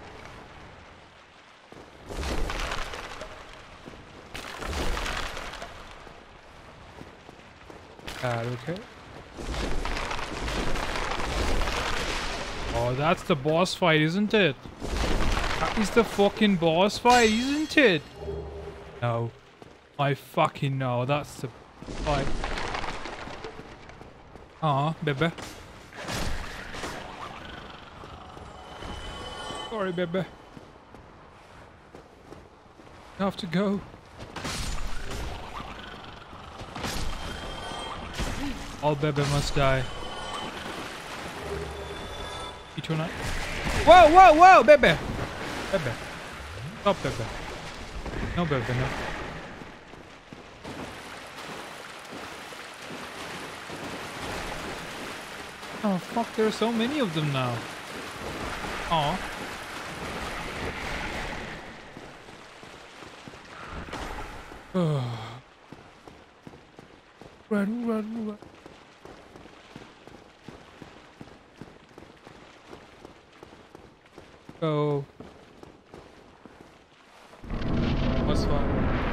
Bad, okay. Oh, that's the boss fight, isn't it? That is the fucking boss fight, isn't it? No. I fucking know, that's the fight. Aw, baby. Sorry, baby. I have to go. All baby must die. Eternal. Whoa, whoa, whoa, baby! Baby. Stop, baby. No, baby, no. Oh, fuck, there are so many of them now. Aw. Run. Go. What's fun?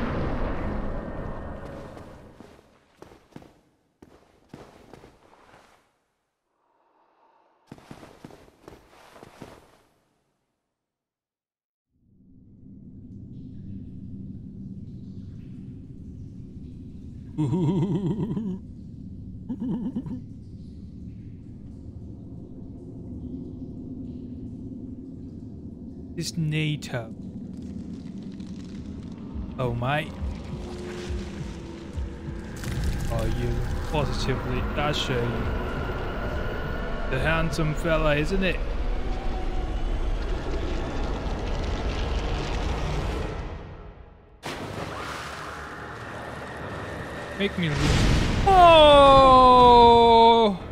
This NATO. Oh mate. Oh, you positively dashing. The handsome fella, isn't it? Make me lose. Oh!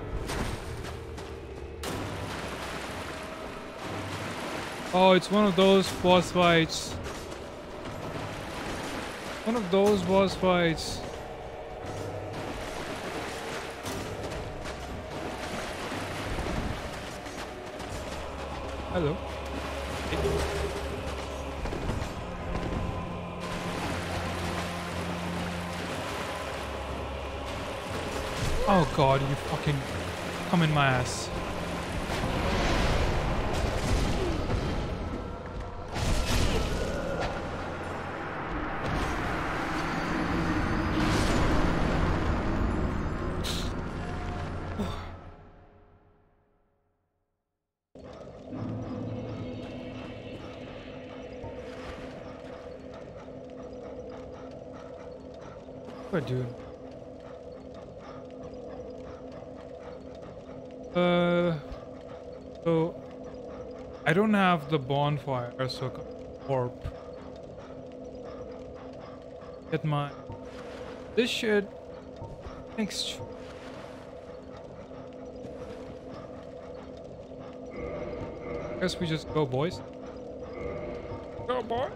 Oh, it's one of those boss fights. One of those boss fights. Hello. Oh god, you fucking come in my ass. What do? So I don't have the bonfire, so warp. Get my this shit next. Guess we just go, boys. Go, boy.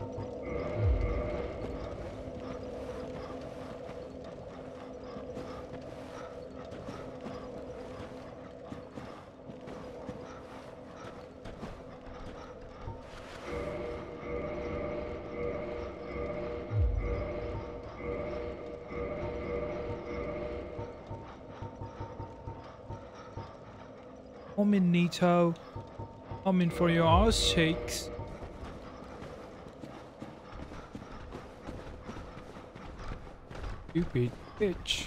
Come in, Nito. I'm in for your ass cheeks. Stupid bitch.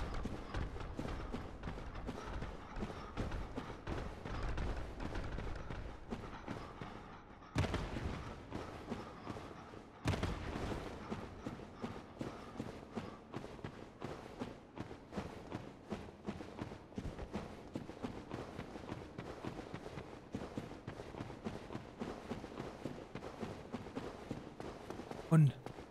One.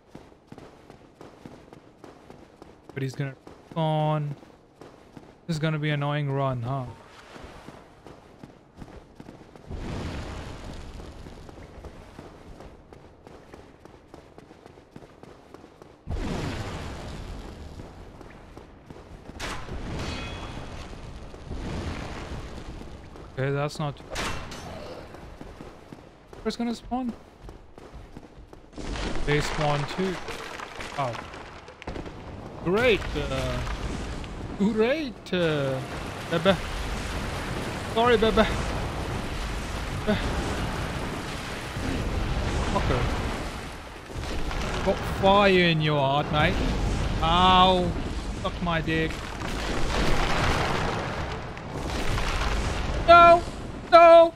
But he's gonna spawn. This is gonna be an annoying run, huh? Okay, that's not... Where's gonna spawn? They spawn too. Wow. Great. Great. Bebe. Sorry, Bebe. Fucker. Got fire in your heart, mate. Ow. Suck my dick. No! No!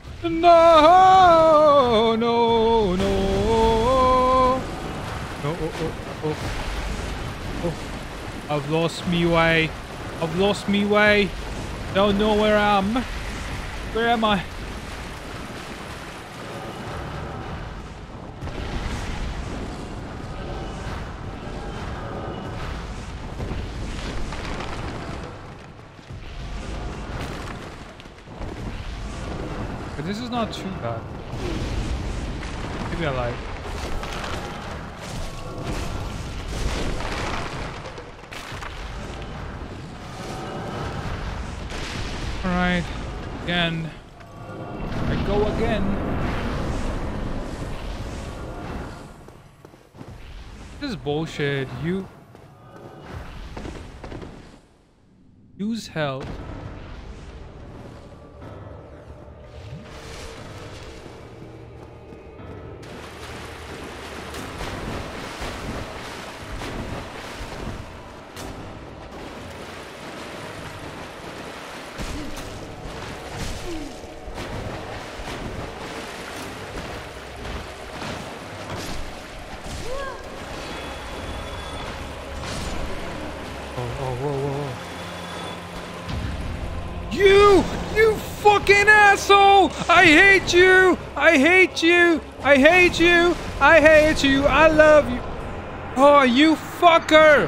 No! No! No! No! Oh. I've lost me way. I've lost me way. Don't know where I am. Where am I? But this is not too bad. Maybe I like. Alright. Again. I go again. This is bullshit. You use health. Whoa. You fucking asshole! I hate you! I hate you! I hate you! I hate you! I love you! Oh, you fucker!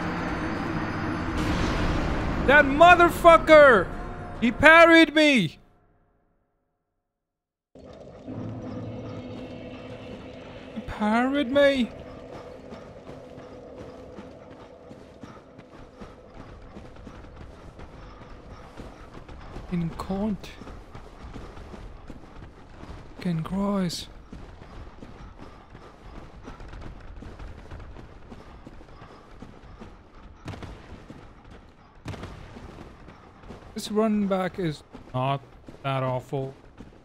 That motherfucker! He parried me! He parried me! In can't. Fucking Christ. This run back is not that awful.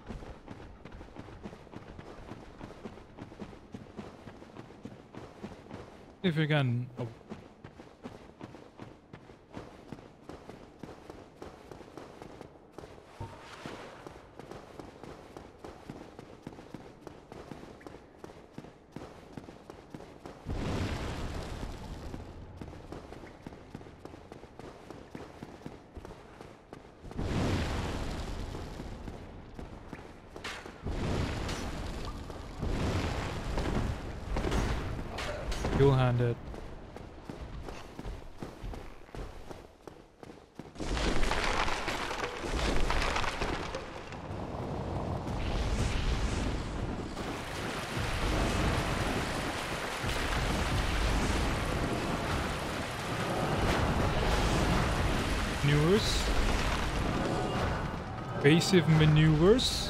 If you can. Oh. Dual-handed. Maneuvers. Evasive maneuvers.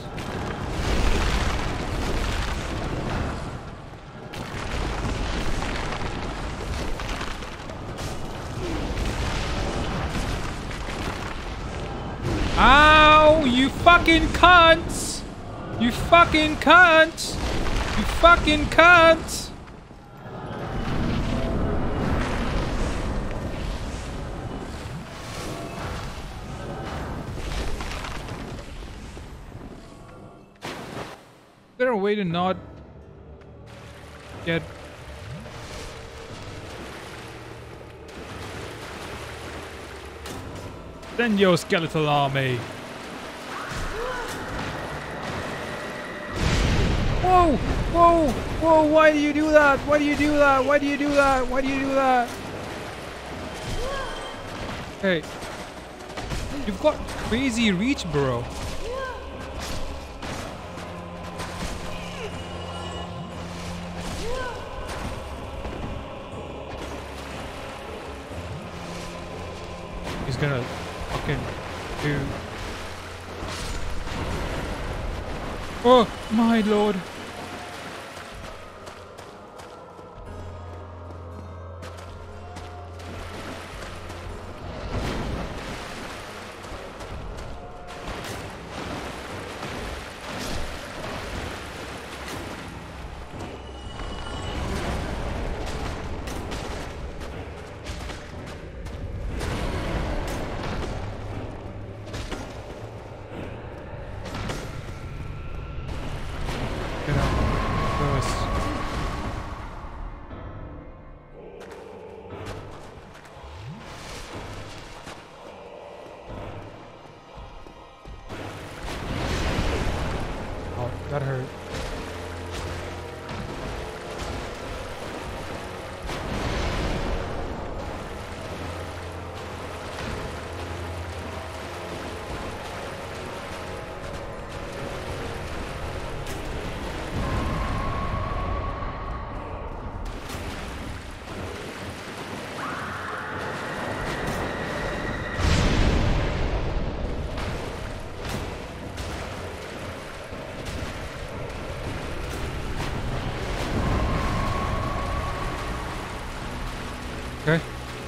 Ow! You fucking cunts! You fucking cunts! You fucking cunts! Is there a way to not get... Send your skeletal army. Whoa! Whoa! Whoa! Why do you do that? Why do you do that? Why do you do that? Why do you do that? Hey. You've got crazy reach, bro. He's gonna fucking do... Oh, my lord. Get out first. Oh, that hurt. Okay.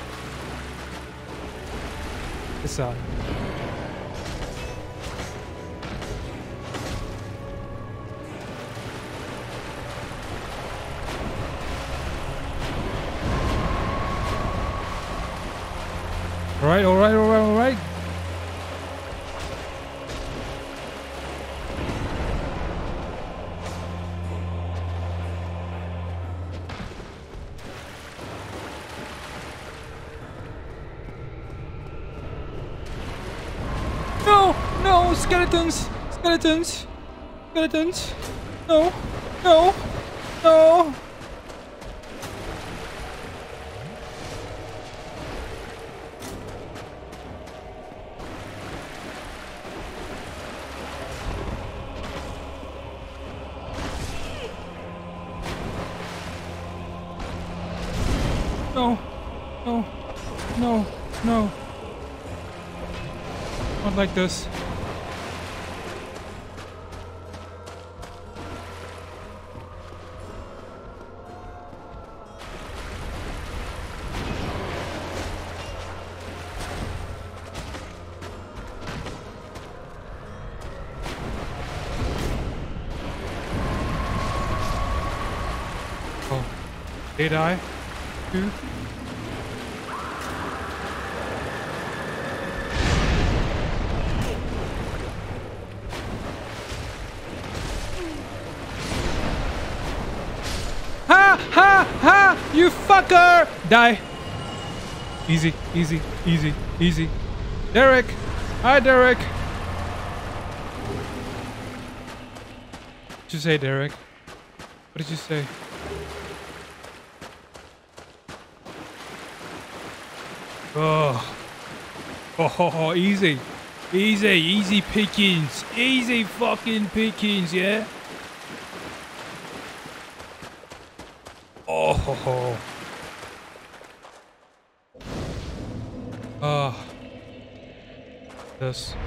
This side. Alright, alright, alright, alright. No! No! Skeletons! Skeletons! Skeletons! No! No! No! No! No! No! No! Not like this. Oh. Did I? Two? Ha! Ha! Ha! You fucker! Die! Easy, easy, easy, easy. Derek! Hi, Derek! What did you say, Derek? What did you say? Oh. Oh, easy. Easy, easy pickings. Easy fucking pickings, yeah? Oh, ho, ho. Ah. This.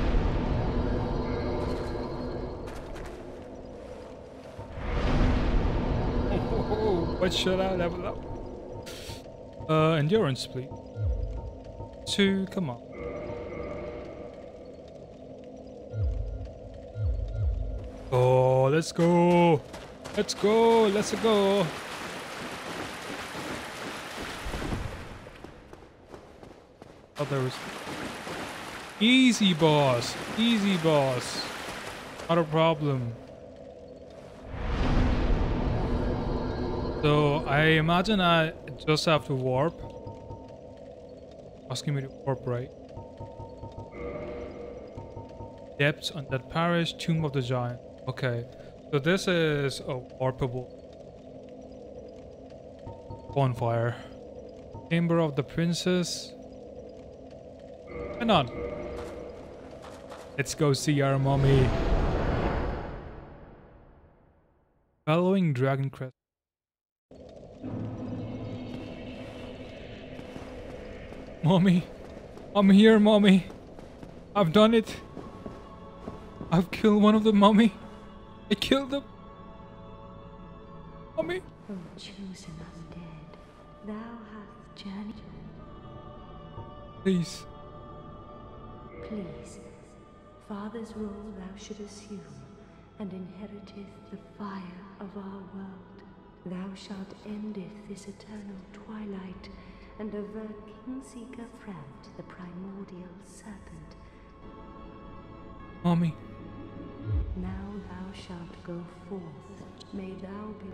Oh, what should I level up? Endurance, please. 2, come on. Oh, let's go. Let's go. Let's go. Oh, there was... Easy, boss. Easy, boss. Not a problem. So, I imagine I just have to warp. Asking me to warp, right? Depths on that parish, Tomb of the Giant. Okay. So this is a warpable bonfire. Chamber of the Princess. Why not? Let's go see our mommy. Following Dragon Crest. Mommy. I'm here, mommy. I've done it. I've killed one of the mummy. I killed them. Mommy. O chosen undead, thou hast journeyed. Please. Please, Father's role thou should assume, and inheriteth the fire of our world. Thou shalt endeth this eternal twilight, and avert Kingseeker Frant, the primordial serpent. Mommy. Now thou shalt go forth. May thou be.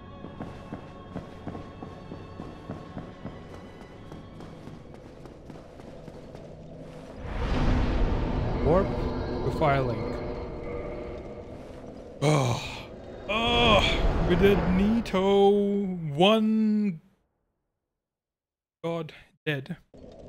Warp to Firelink. We did Nito. One god dead.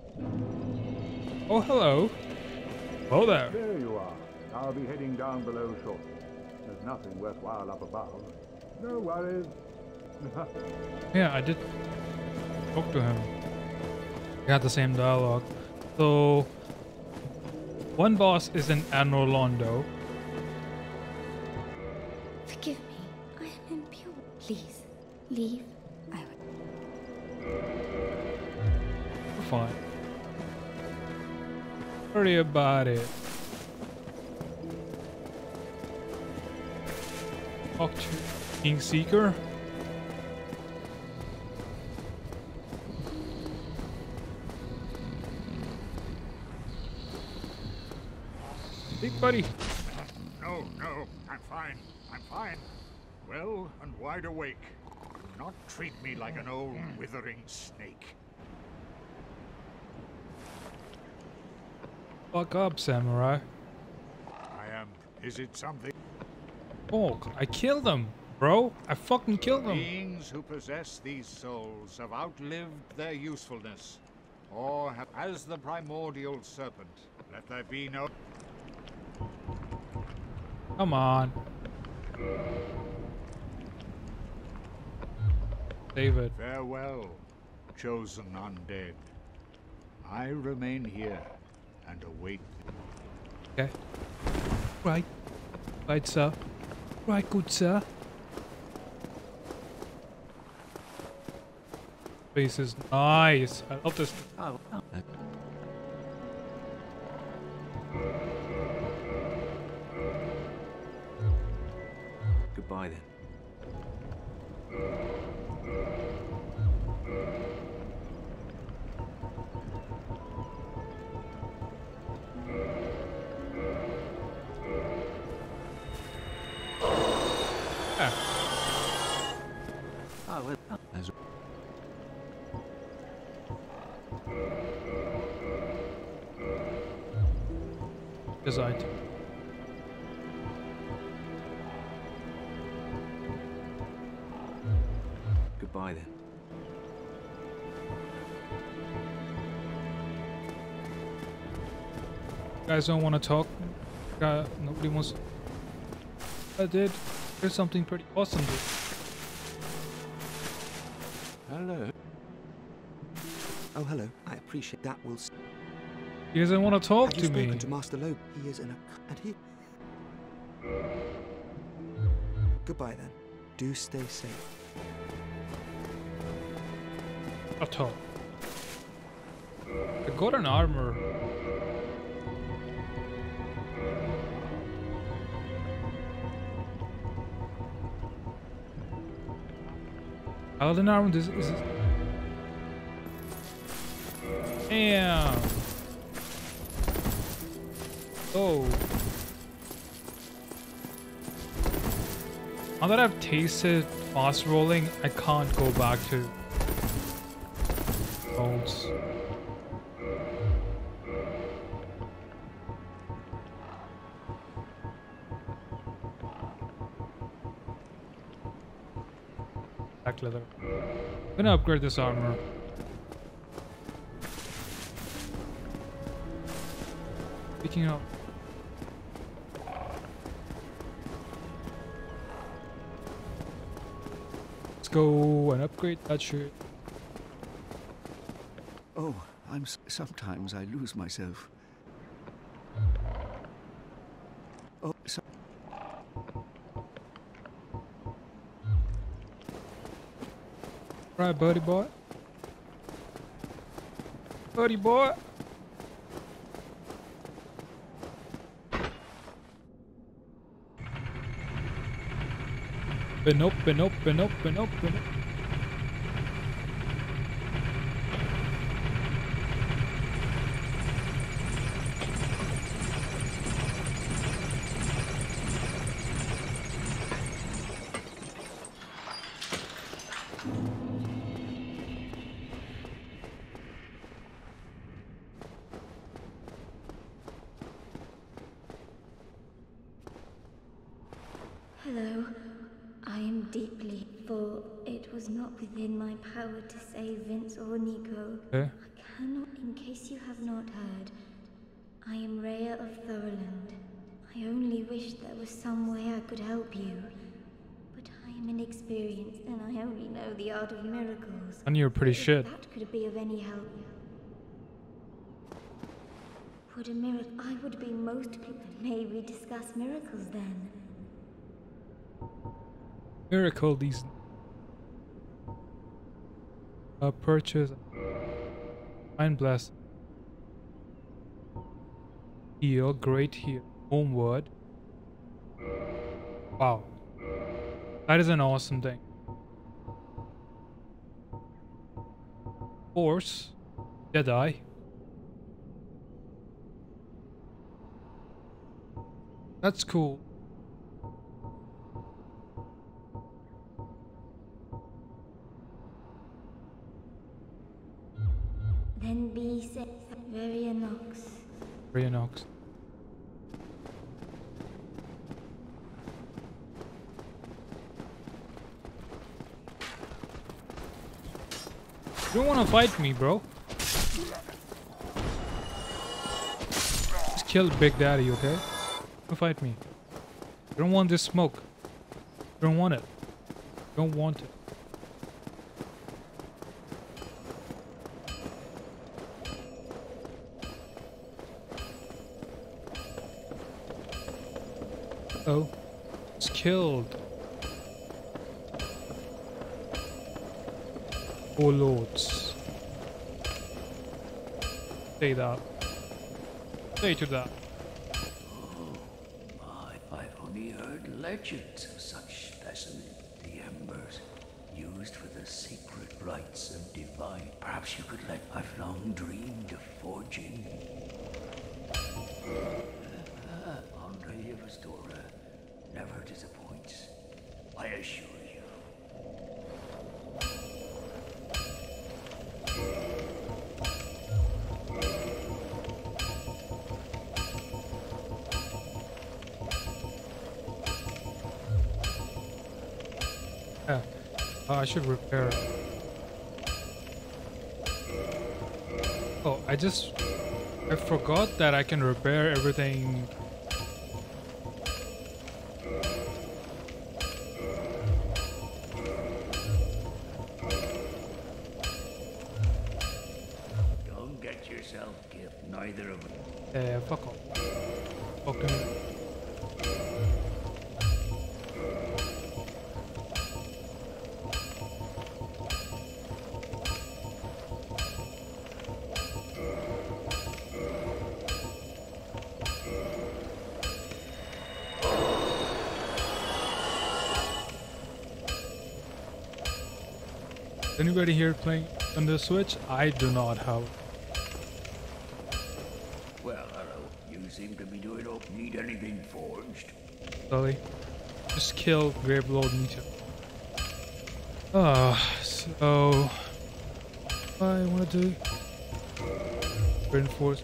Oh, hello. Hello there. There you are. I'll be heading down below shortly. There's nothing worthwhile up above. No worries. Yeah, I did talk to him. We had the same dialogue. So, one boss is in Anor Londo. Forgive me, I am impure. Please, leave. I will. We're fine. Worry about it. Talk to Kingseeker. Big buddy. No, I'm fine. I'm fine. Well and wide awake. Do not treat me like an old withering snake. Fuck up, samurai. I am. Is it something? Oh, I killed him, bro. I fucking killed him. Beings who possess these souls have outlived their usefulness, or have, as the primordial serpent. Let there be no. Come on. David. Farewell, chosen undead. I remain here and await. Okay. Right. Right, sir. Right, good sir. This is nice. I love this. Oh. Goodbye then. Yeah. Oh, well, as Designed. goodbye then. You guys don't want to talk. Nobody wants. I did. There's something pretty awesome. Dude. Hello. Oh, hello. I appreciate that. Will. You guys don't want to talk Have to you me. spoken to Master Loeb? He is in a... and he... Goodbye then. Do stay safe. At all. I got an armor. Elden armor. This is. Damn. Oh. Now that I've tasted fast rolling, I can't go back to olds. Black leather. I'm gonna upgrade this armor. Picking up. Let's go and upgrade that shirt. Oh, sometimes I lose myself. Oh, Right, buddy boy. Buddy boy. Been up. Hello. I am deeply, for it was not within my power to save Vince or Nico. Okay. I cannot, in case you have not heard, I am Rhea of Thorland. I only wish there was some way I could help you. But I am inexperienced and I only know the art of miracles. And you're pretty If shit. that could be of any help. Would a miracle? I would be most pleased. May we discuss miracles then? Miracle these. Purchase. Mind blast. Heal. Great heal. Homeward. Wow. That is an awesome thing. Force. Jedi. That's cool. Then be safe. Varianox. Renox. You don't want to fight me, bro. Just kill Big Daddy, okay? Don't fight me. You don't want this smoke. You don't want it. You don't want it. Oh, it's killed. Oh lords. Say that. Say to that. I've only heard legends of such specimens. The embers used for the sacred rites of divine. Perhaps you could let. I've long dreamed of forging. Andre of Astora never disappoints. I assure you. Yeah. I should repair. Oh, I forgot that I can repair everything. Don't get yourself killed. Neither of them. Yeah, fuck off. Fuck to me. Anybody here playing on the Switch? I do not have. Well, hello. You seem to be doing okay. Need anything forged? Sorry. Just kill Gravelord Nietzsche. So what I want to do reinforce.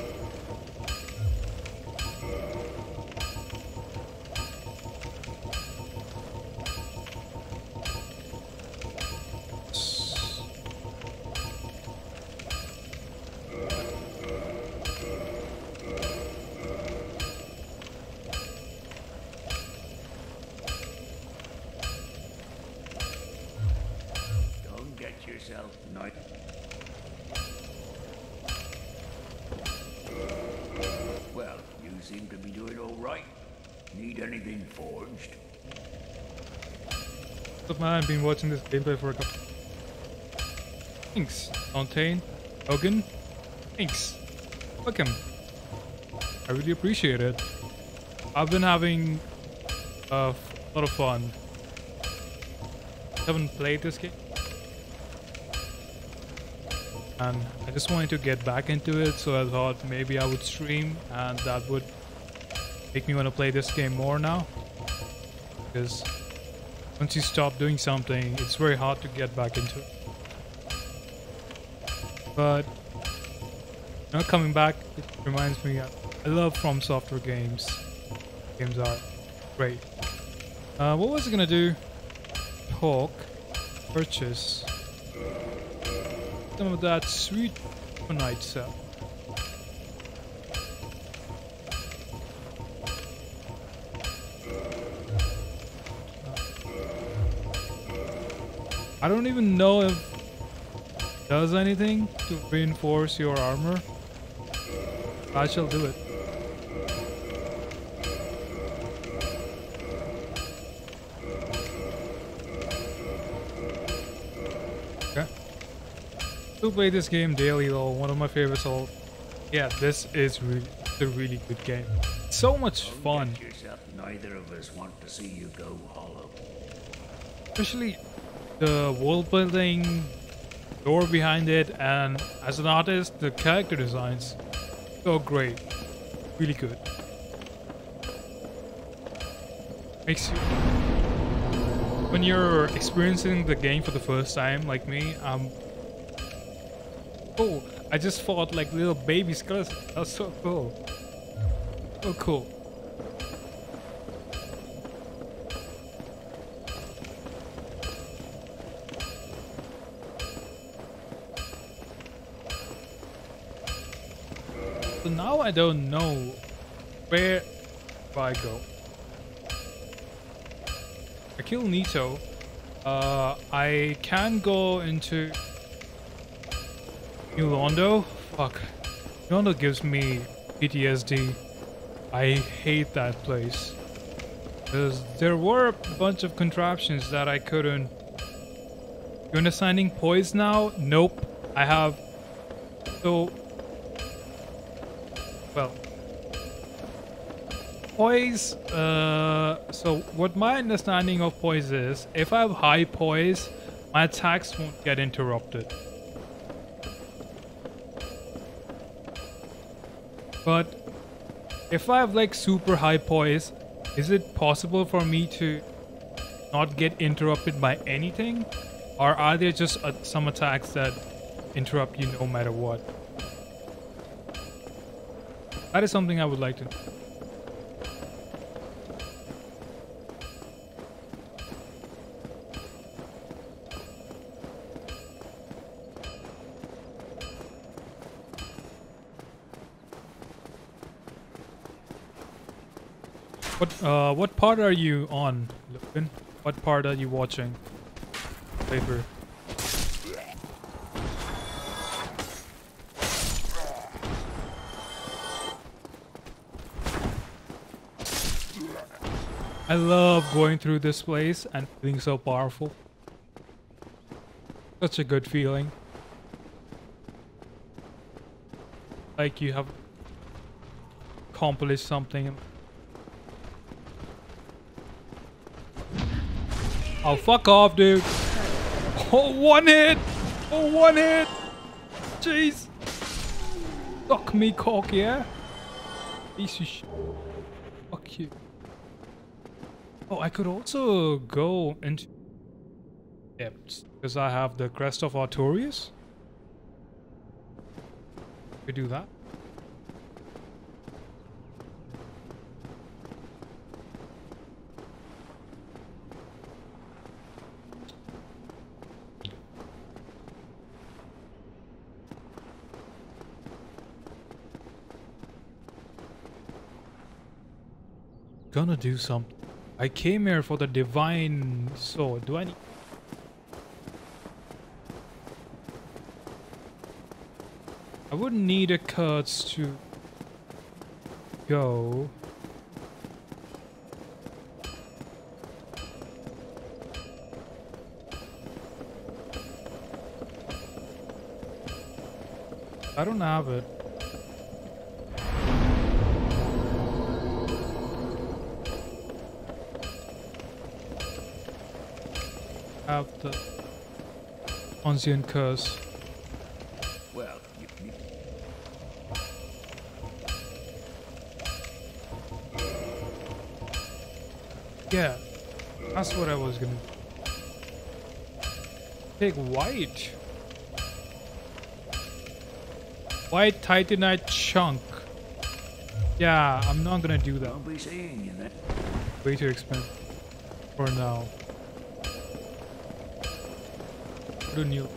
Don't get yourself night. Well, you seem to be doing all right. Need anything forged? Look, man, I've been watching this gameplay for a couple. Thanks, Fontaine. Logan. Thanks. Welcome. I really appreciate it. I've been having a lot of fun. Haven't played this game. And I just wanted to get back into it, so I thought maybe I would stream and that would make me want to play this game more now. Because once you stop doing something, it's very hard to get back into it. But you know, coming back, it reminds me, I love From Software games. Games are great. What was I gonna do? Talk, purchase some of that sweet night stuff. I don't even know if it does anything to reinforce your armor. I shall do it. Okay. Still play this game daily though. One of my favorites. So yeah, this is a really good game. So much fun. Neither of us want to see you go hollow. Especially the world building, lore behind it, and as an artist, the character designs so great, really good. Makes you, when you're experiencing the game for the first time, like me, oh, I just fought like little baby skeletons. That's so cool. So cool. So now I don't know where do I go. I kill Nito. I can go into New Londo. Fuck. New Londo gives me PTSD. I hate that place. Because there were a bunch of contraptions that I couldn't. You're assigning poise now? Nope. I have. So. Well. Poise. So what my understanding of poise is, if I have high poise, my attacks won't get interrupted. But if I have like super high poise, is it possible for me to not get interrupted by anything? Or are there just some attacks that interrupt you no matter what? That is something I would like to know. What part are you on, Logan? What part are you watching? Paper. I love going through this place and feeling so powerful. Such a good feeling. Like you have accomplished something. Oh, fuck off, dude. Oh, one hit. Oh, one hit. Jeez. Suck me cock, yeah? Piece of shit. Fuck you. Oh, I could also go into depths because I have the Crest of Artorias. We do that. Gonna do something. I came here for the divine sword. Do I need... I wouldn't need a curse to go. I don't have it. I have the Ancient Curse. Well, Yeah, that's what I was gonna take. White. White Titanite chunk. Yeah, I'm not gonna do that. I'll be seeing you then. Way too expensive for now. Wouldn't you?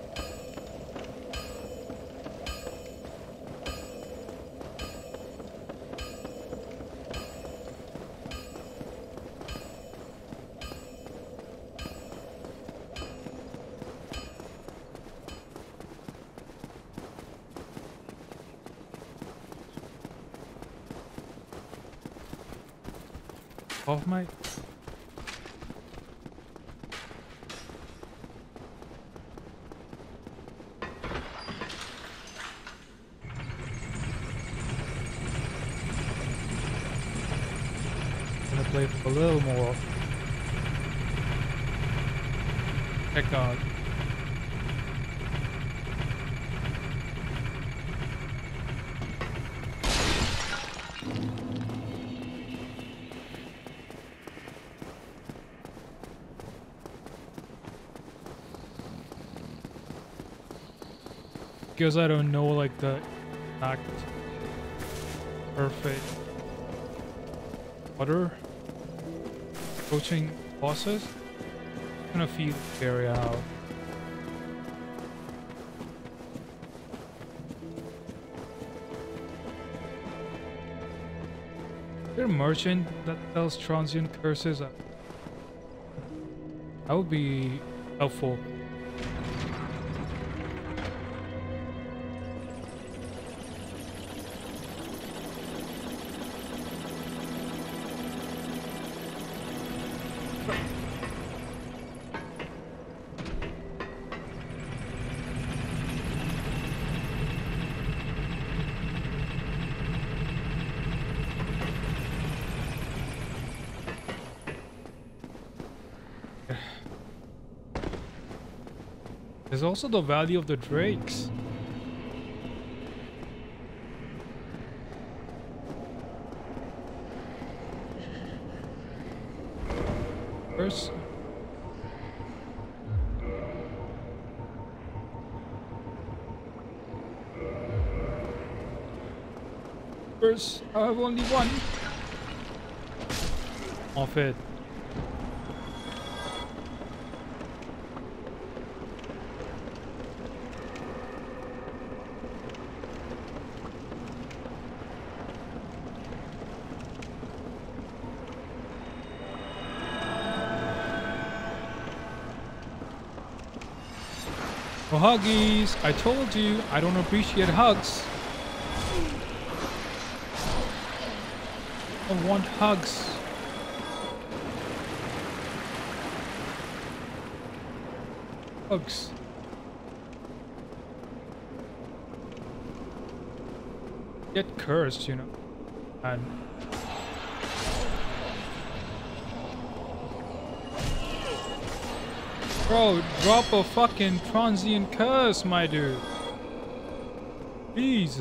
Off my. Gonna play for a little more. Check out. Because I don't know like the exact perfect order approaching bosses. I'm gonna feel the area out. Is there a merchant that sells transient curses? That would be helpful. There's also the value of the drakes. First, I have only one of it. Oh, huggies! I told you I don't appreciate hugs. I want hugs. Hugs. Get cursed, you know. And bro, drop a fucking transient curse, my dude. Please.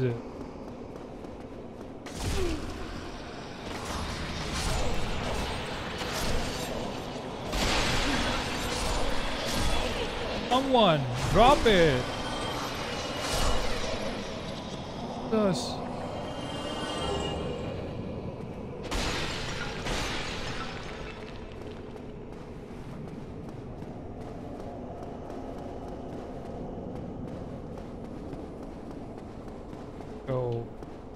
Someone, drop it. Thus. Go.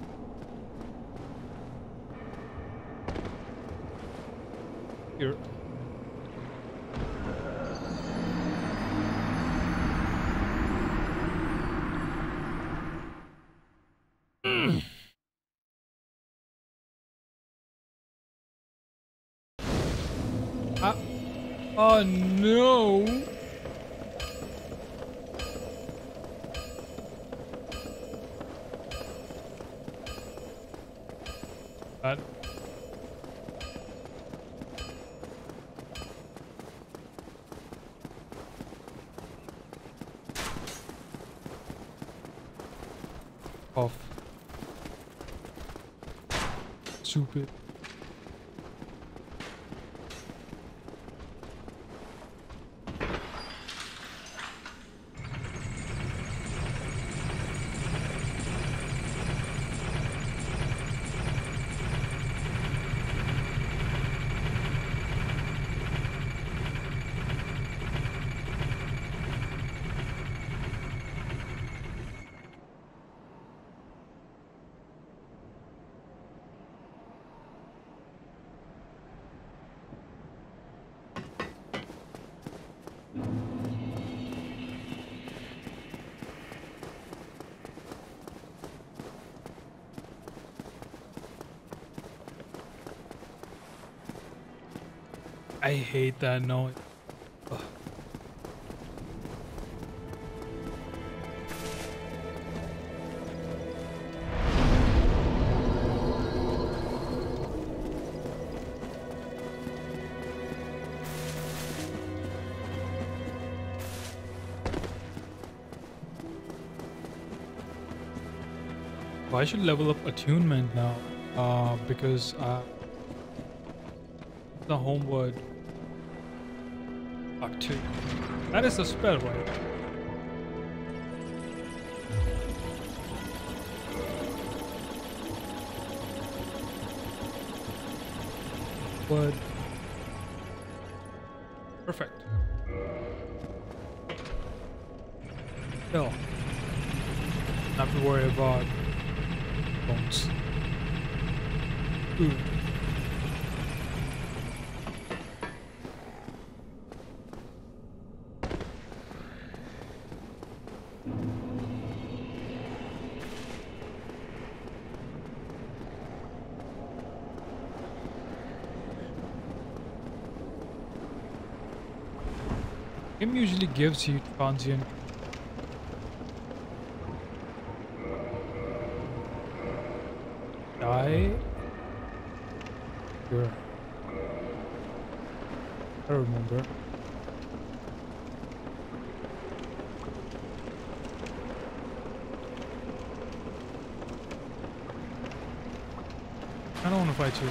Here. Oh no! That. Off. Stupid. I hate that noise. Ugh. Oh, I should level up attunement now, because the homeward. Fuck 2. That is a spell, right? What? Perfect. Still, not have to worry about bones. Food. Game usually gives you transient. Die. Sure. I remember. I don't want to fight you.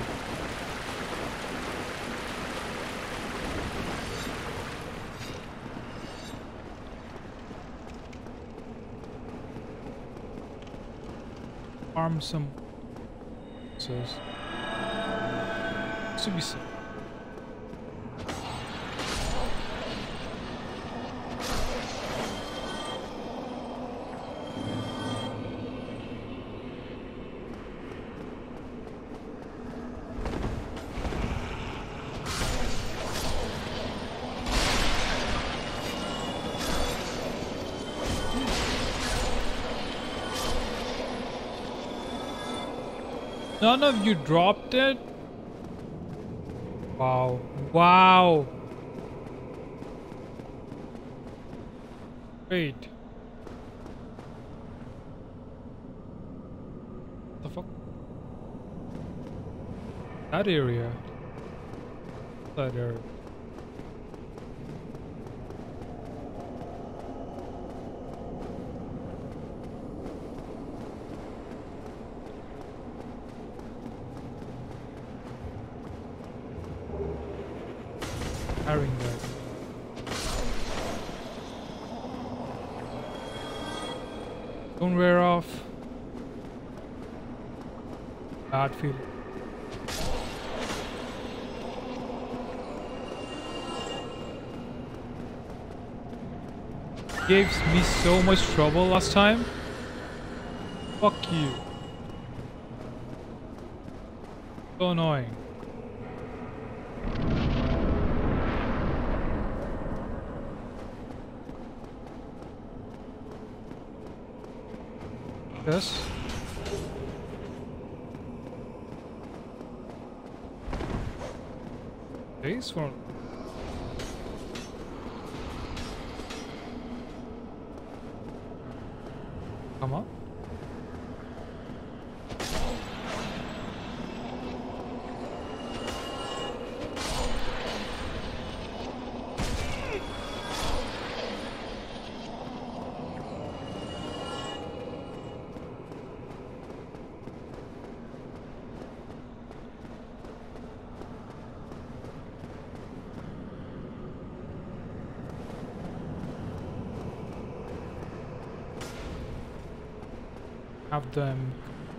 Farm some. Says. Should be safe. None of you dropped it? Wow. Wow. Wait. What the fuck? That area. That area. Carrying that. Don't wear off. Bad feeling. Gave me so much trouble last time. Fuck you. So annoying. Yes. This one. Come on. have them.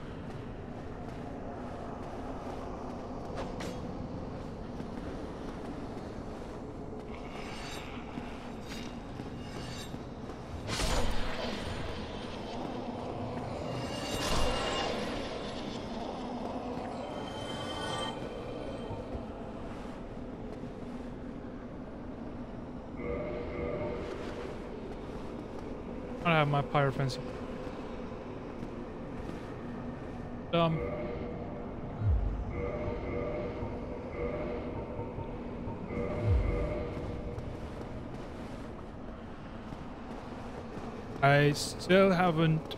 I have my pyrofancy. I still haven't.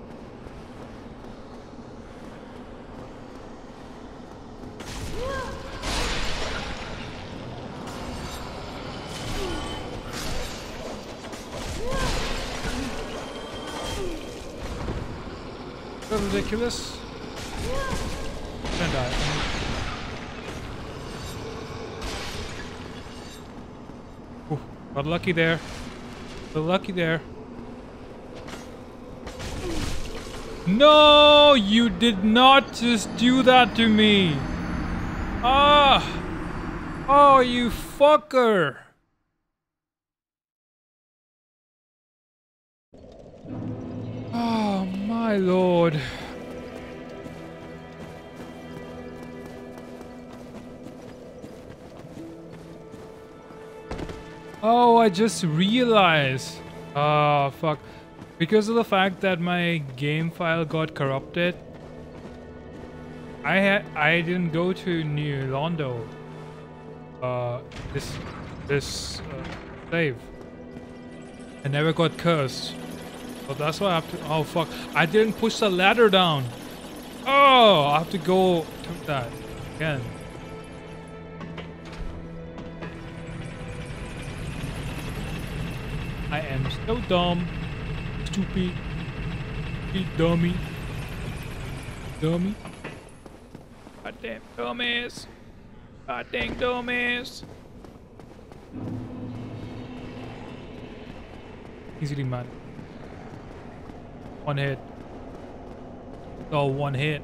So ridiculous. Don't die. Ooh, got lucky there. Got lucky there. No, you did not just do that to me. Ah! Oh, you fucker! Oh, my lord. Oh, I just realized. Oh, fuck. Because of the fact that my game file got corrupted, I didn't go to New Londo. This save. I never got cursed. So that's why I have to. Oh fuck! I didn't push the ladder down. Oh, I have to go to that again. I am so dumb. Stupid. Dummy. Dummy. Goddamn dumbass. Goddamn dumbass. Easily, man. One hit. Oh, one hit.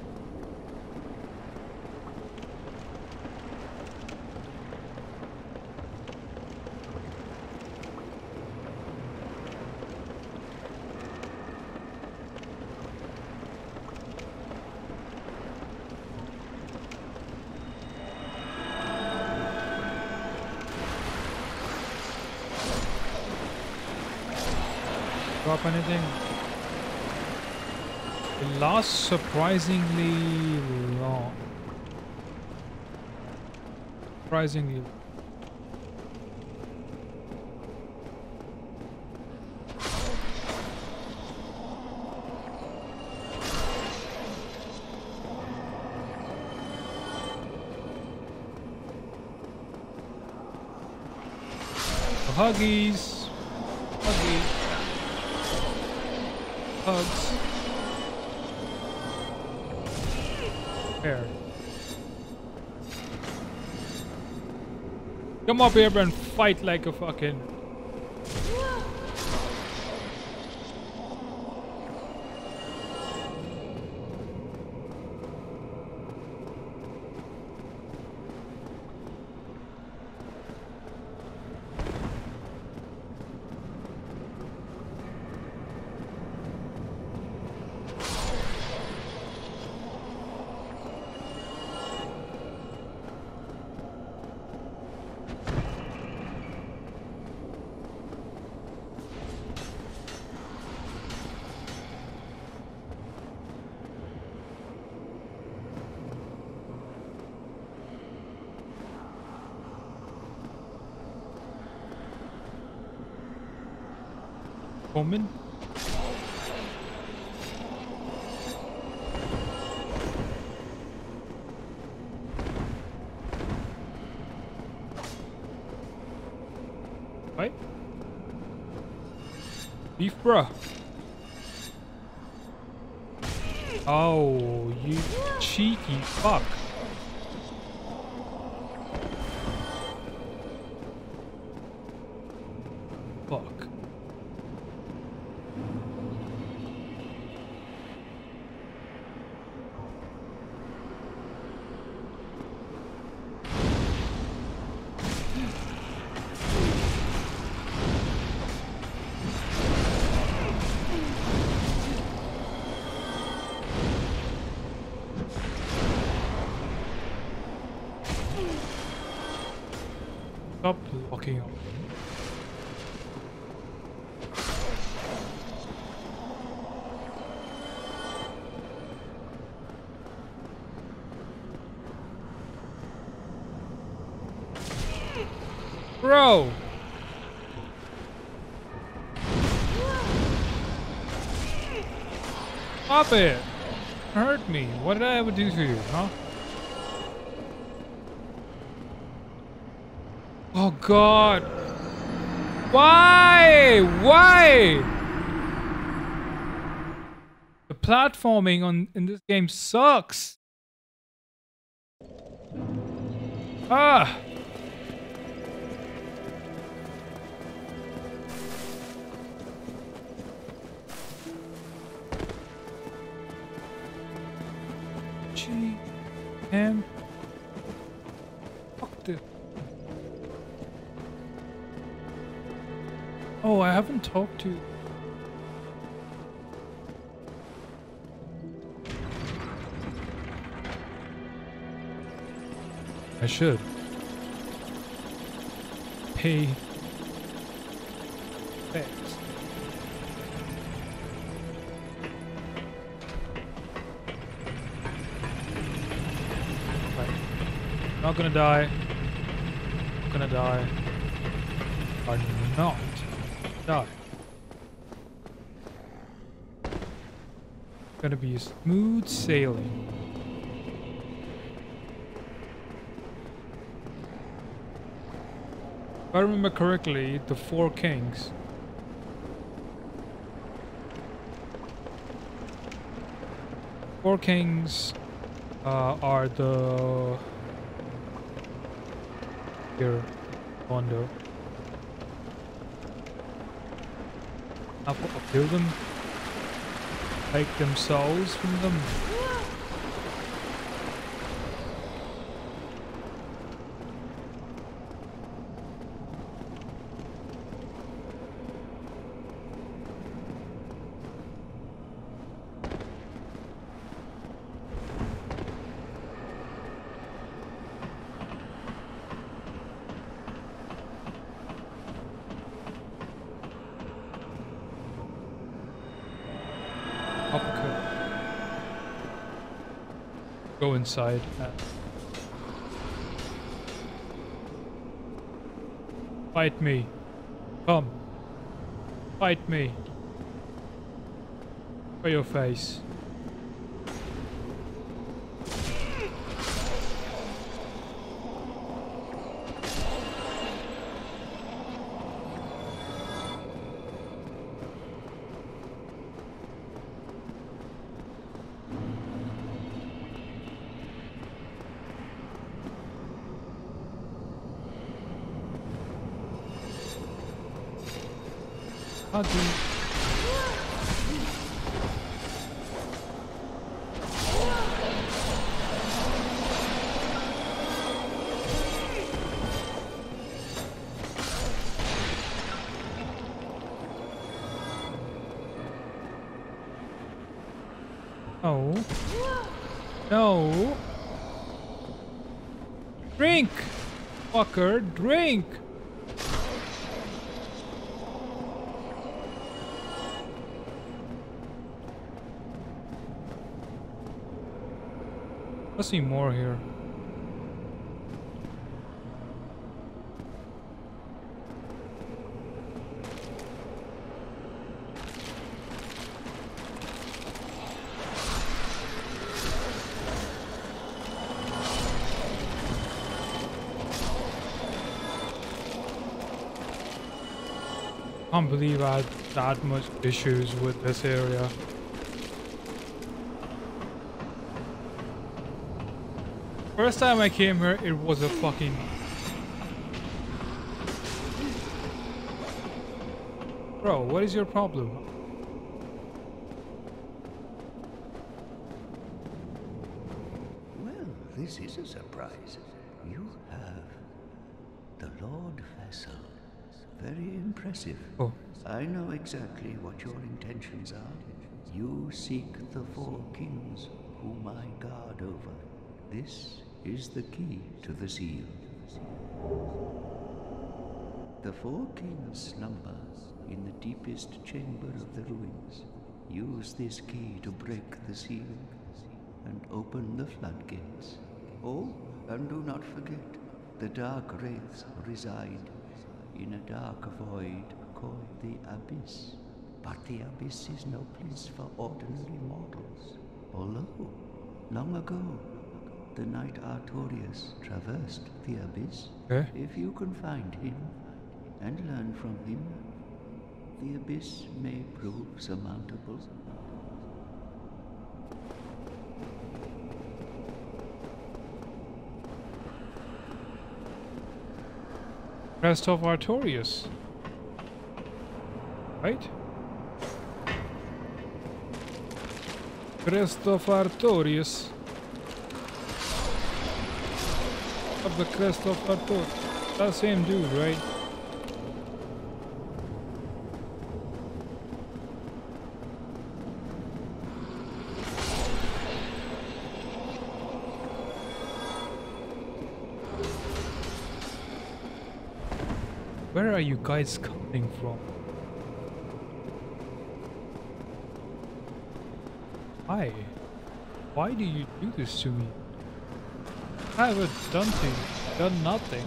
Drop anything? It lasts surprisingly long. Surprisingly. Huggies. Huggy. Hugs. There. Come up here and fight like a fucking... Omen? Right? Beef bruh. Oh, you cheeky fuck. Fuck. Stop locking on. Bro! Stop it! Hurt me. What did I ever do to you, huh? Oh god! Why? Why? The platforming in this game sucks. Ah! G M. Fuck this. Oh, I haven't talked to. I should pay thanks. Right. Not gonna die. Not gonna die. Are not die. Gonna be smooth sailing. If I remember correctly, the four kings are the here wonder. I've got to kill them, take them souls from them. Go inside. Fight me. Come. Fight me. For your face. How do you... Oh. No. Drink! Fucker, drink! I see more here. Can't believe I had that much issues with this area. First time I came here, it was a fucking... Bro, what is your problem? Well, this is a surprise. You have the Lord Vessel. Very impressive. Oh. I know exactly what your intentions are. You seek the four kings whom I guard over. This is the key to the seal. The four kings slumber in the deepest chamber of the ruins. Use this key to break the seal and open the floodgates. Oh, and do not forget, the dark wraiths reside in a dark void called the Abyss. But the Abyss is no place for ordinary mortals. Although, long ago, the knight Artorius traversed the Abyss. Eh? If you can find him and learn from him, the Abyss may prove surmountable. Crest of Artorius. Right? Crest of Artorius. Of the Crest of Artorius. That same dude, right? Where are you guys coming from? Why? Why do you do this to me? I haven't done nothing.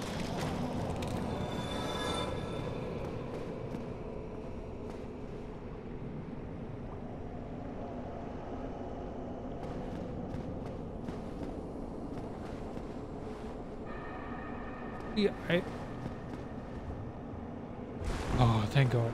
Yeah, oh, thank God.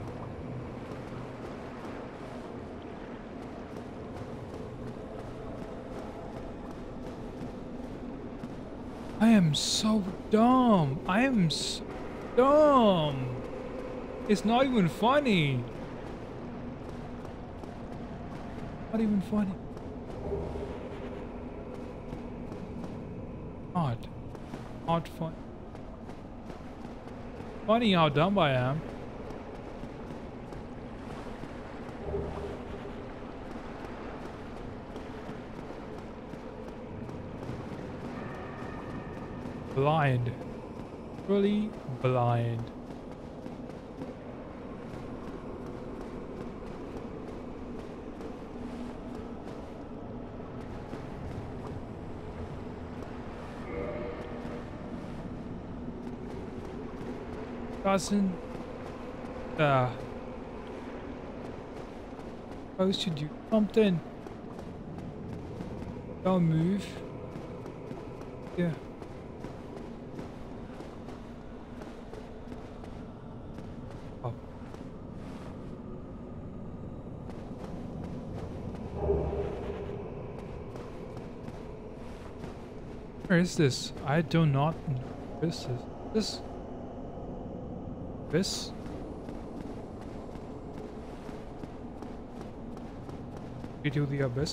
I am so dumb. I am so dumb. It's not even funny. Not even funny. Not fun. Funny how dumb I am. Blind. Really blind. Doesn't supposed to do something. Don't move. Yeah. Oh. Where is this? I do not know. This is this. This? We do the abyss?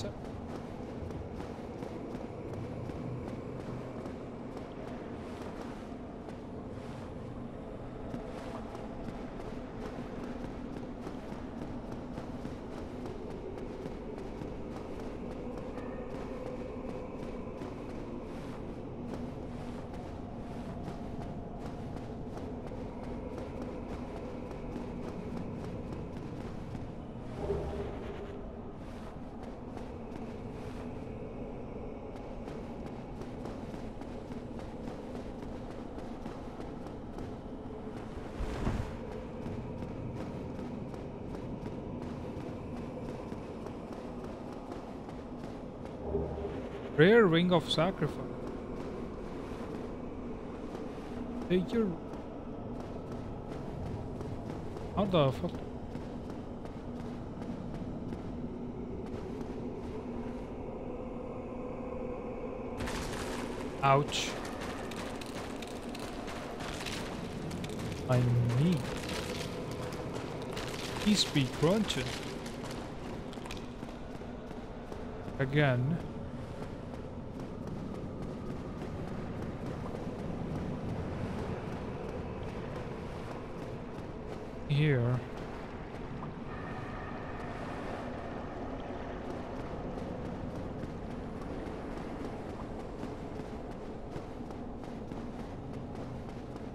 Rare ring of sacrifice. Take your. How the fuck? Ouch. My knee. He's be crunching. Again. Here.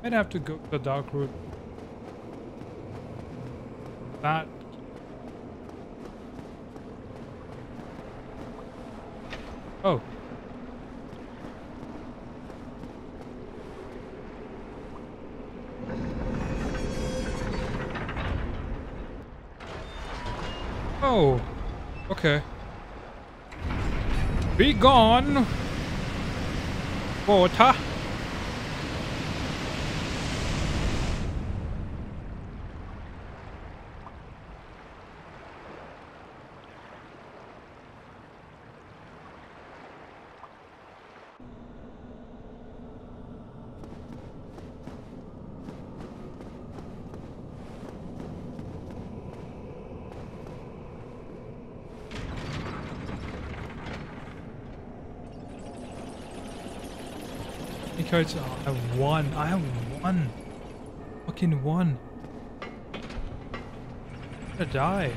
Might have to go the dark route. That. Oh. Oh. Okay. Be gone. Water. Because I have one. I have one. Fucking one. I'm gonna die.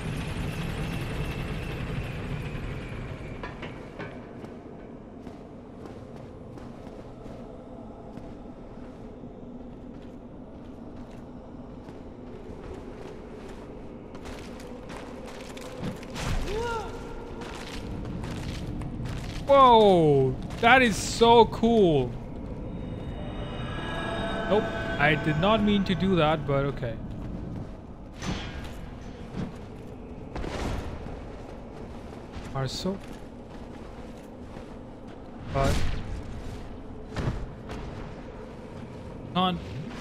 Whoa! That is so cool. Nope, I did not mean to do that, but okay. Are so. But. On.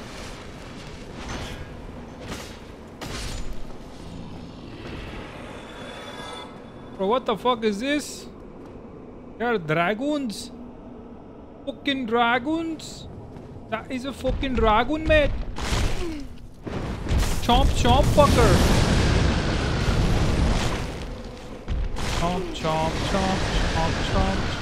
Bro, what the fuck is this? There are dragons? Fucking dragons? That is a fucking dragon, mate. Chomp, chomp, fucker. Chomp, chomp, chomp, chomp, chomp,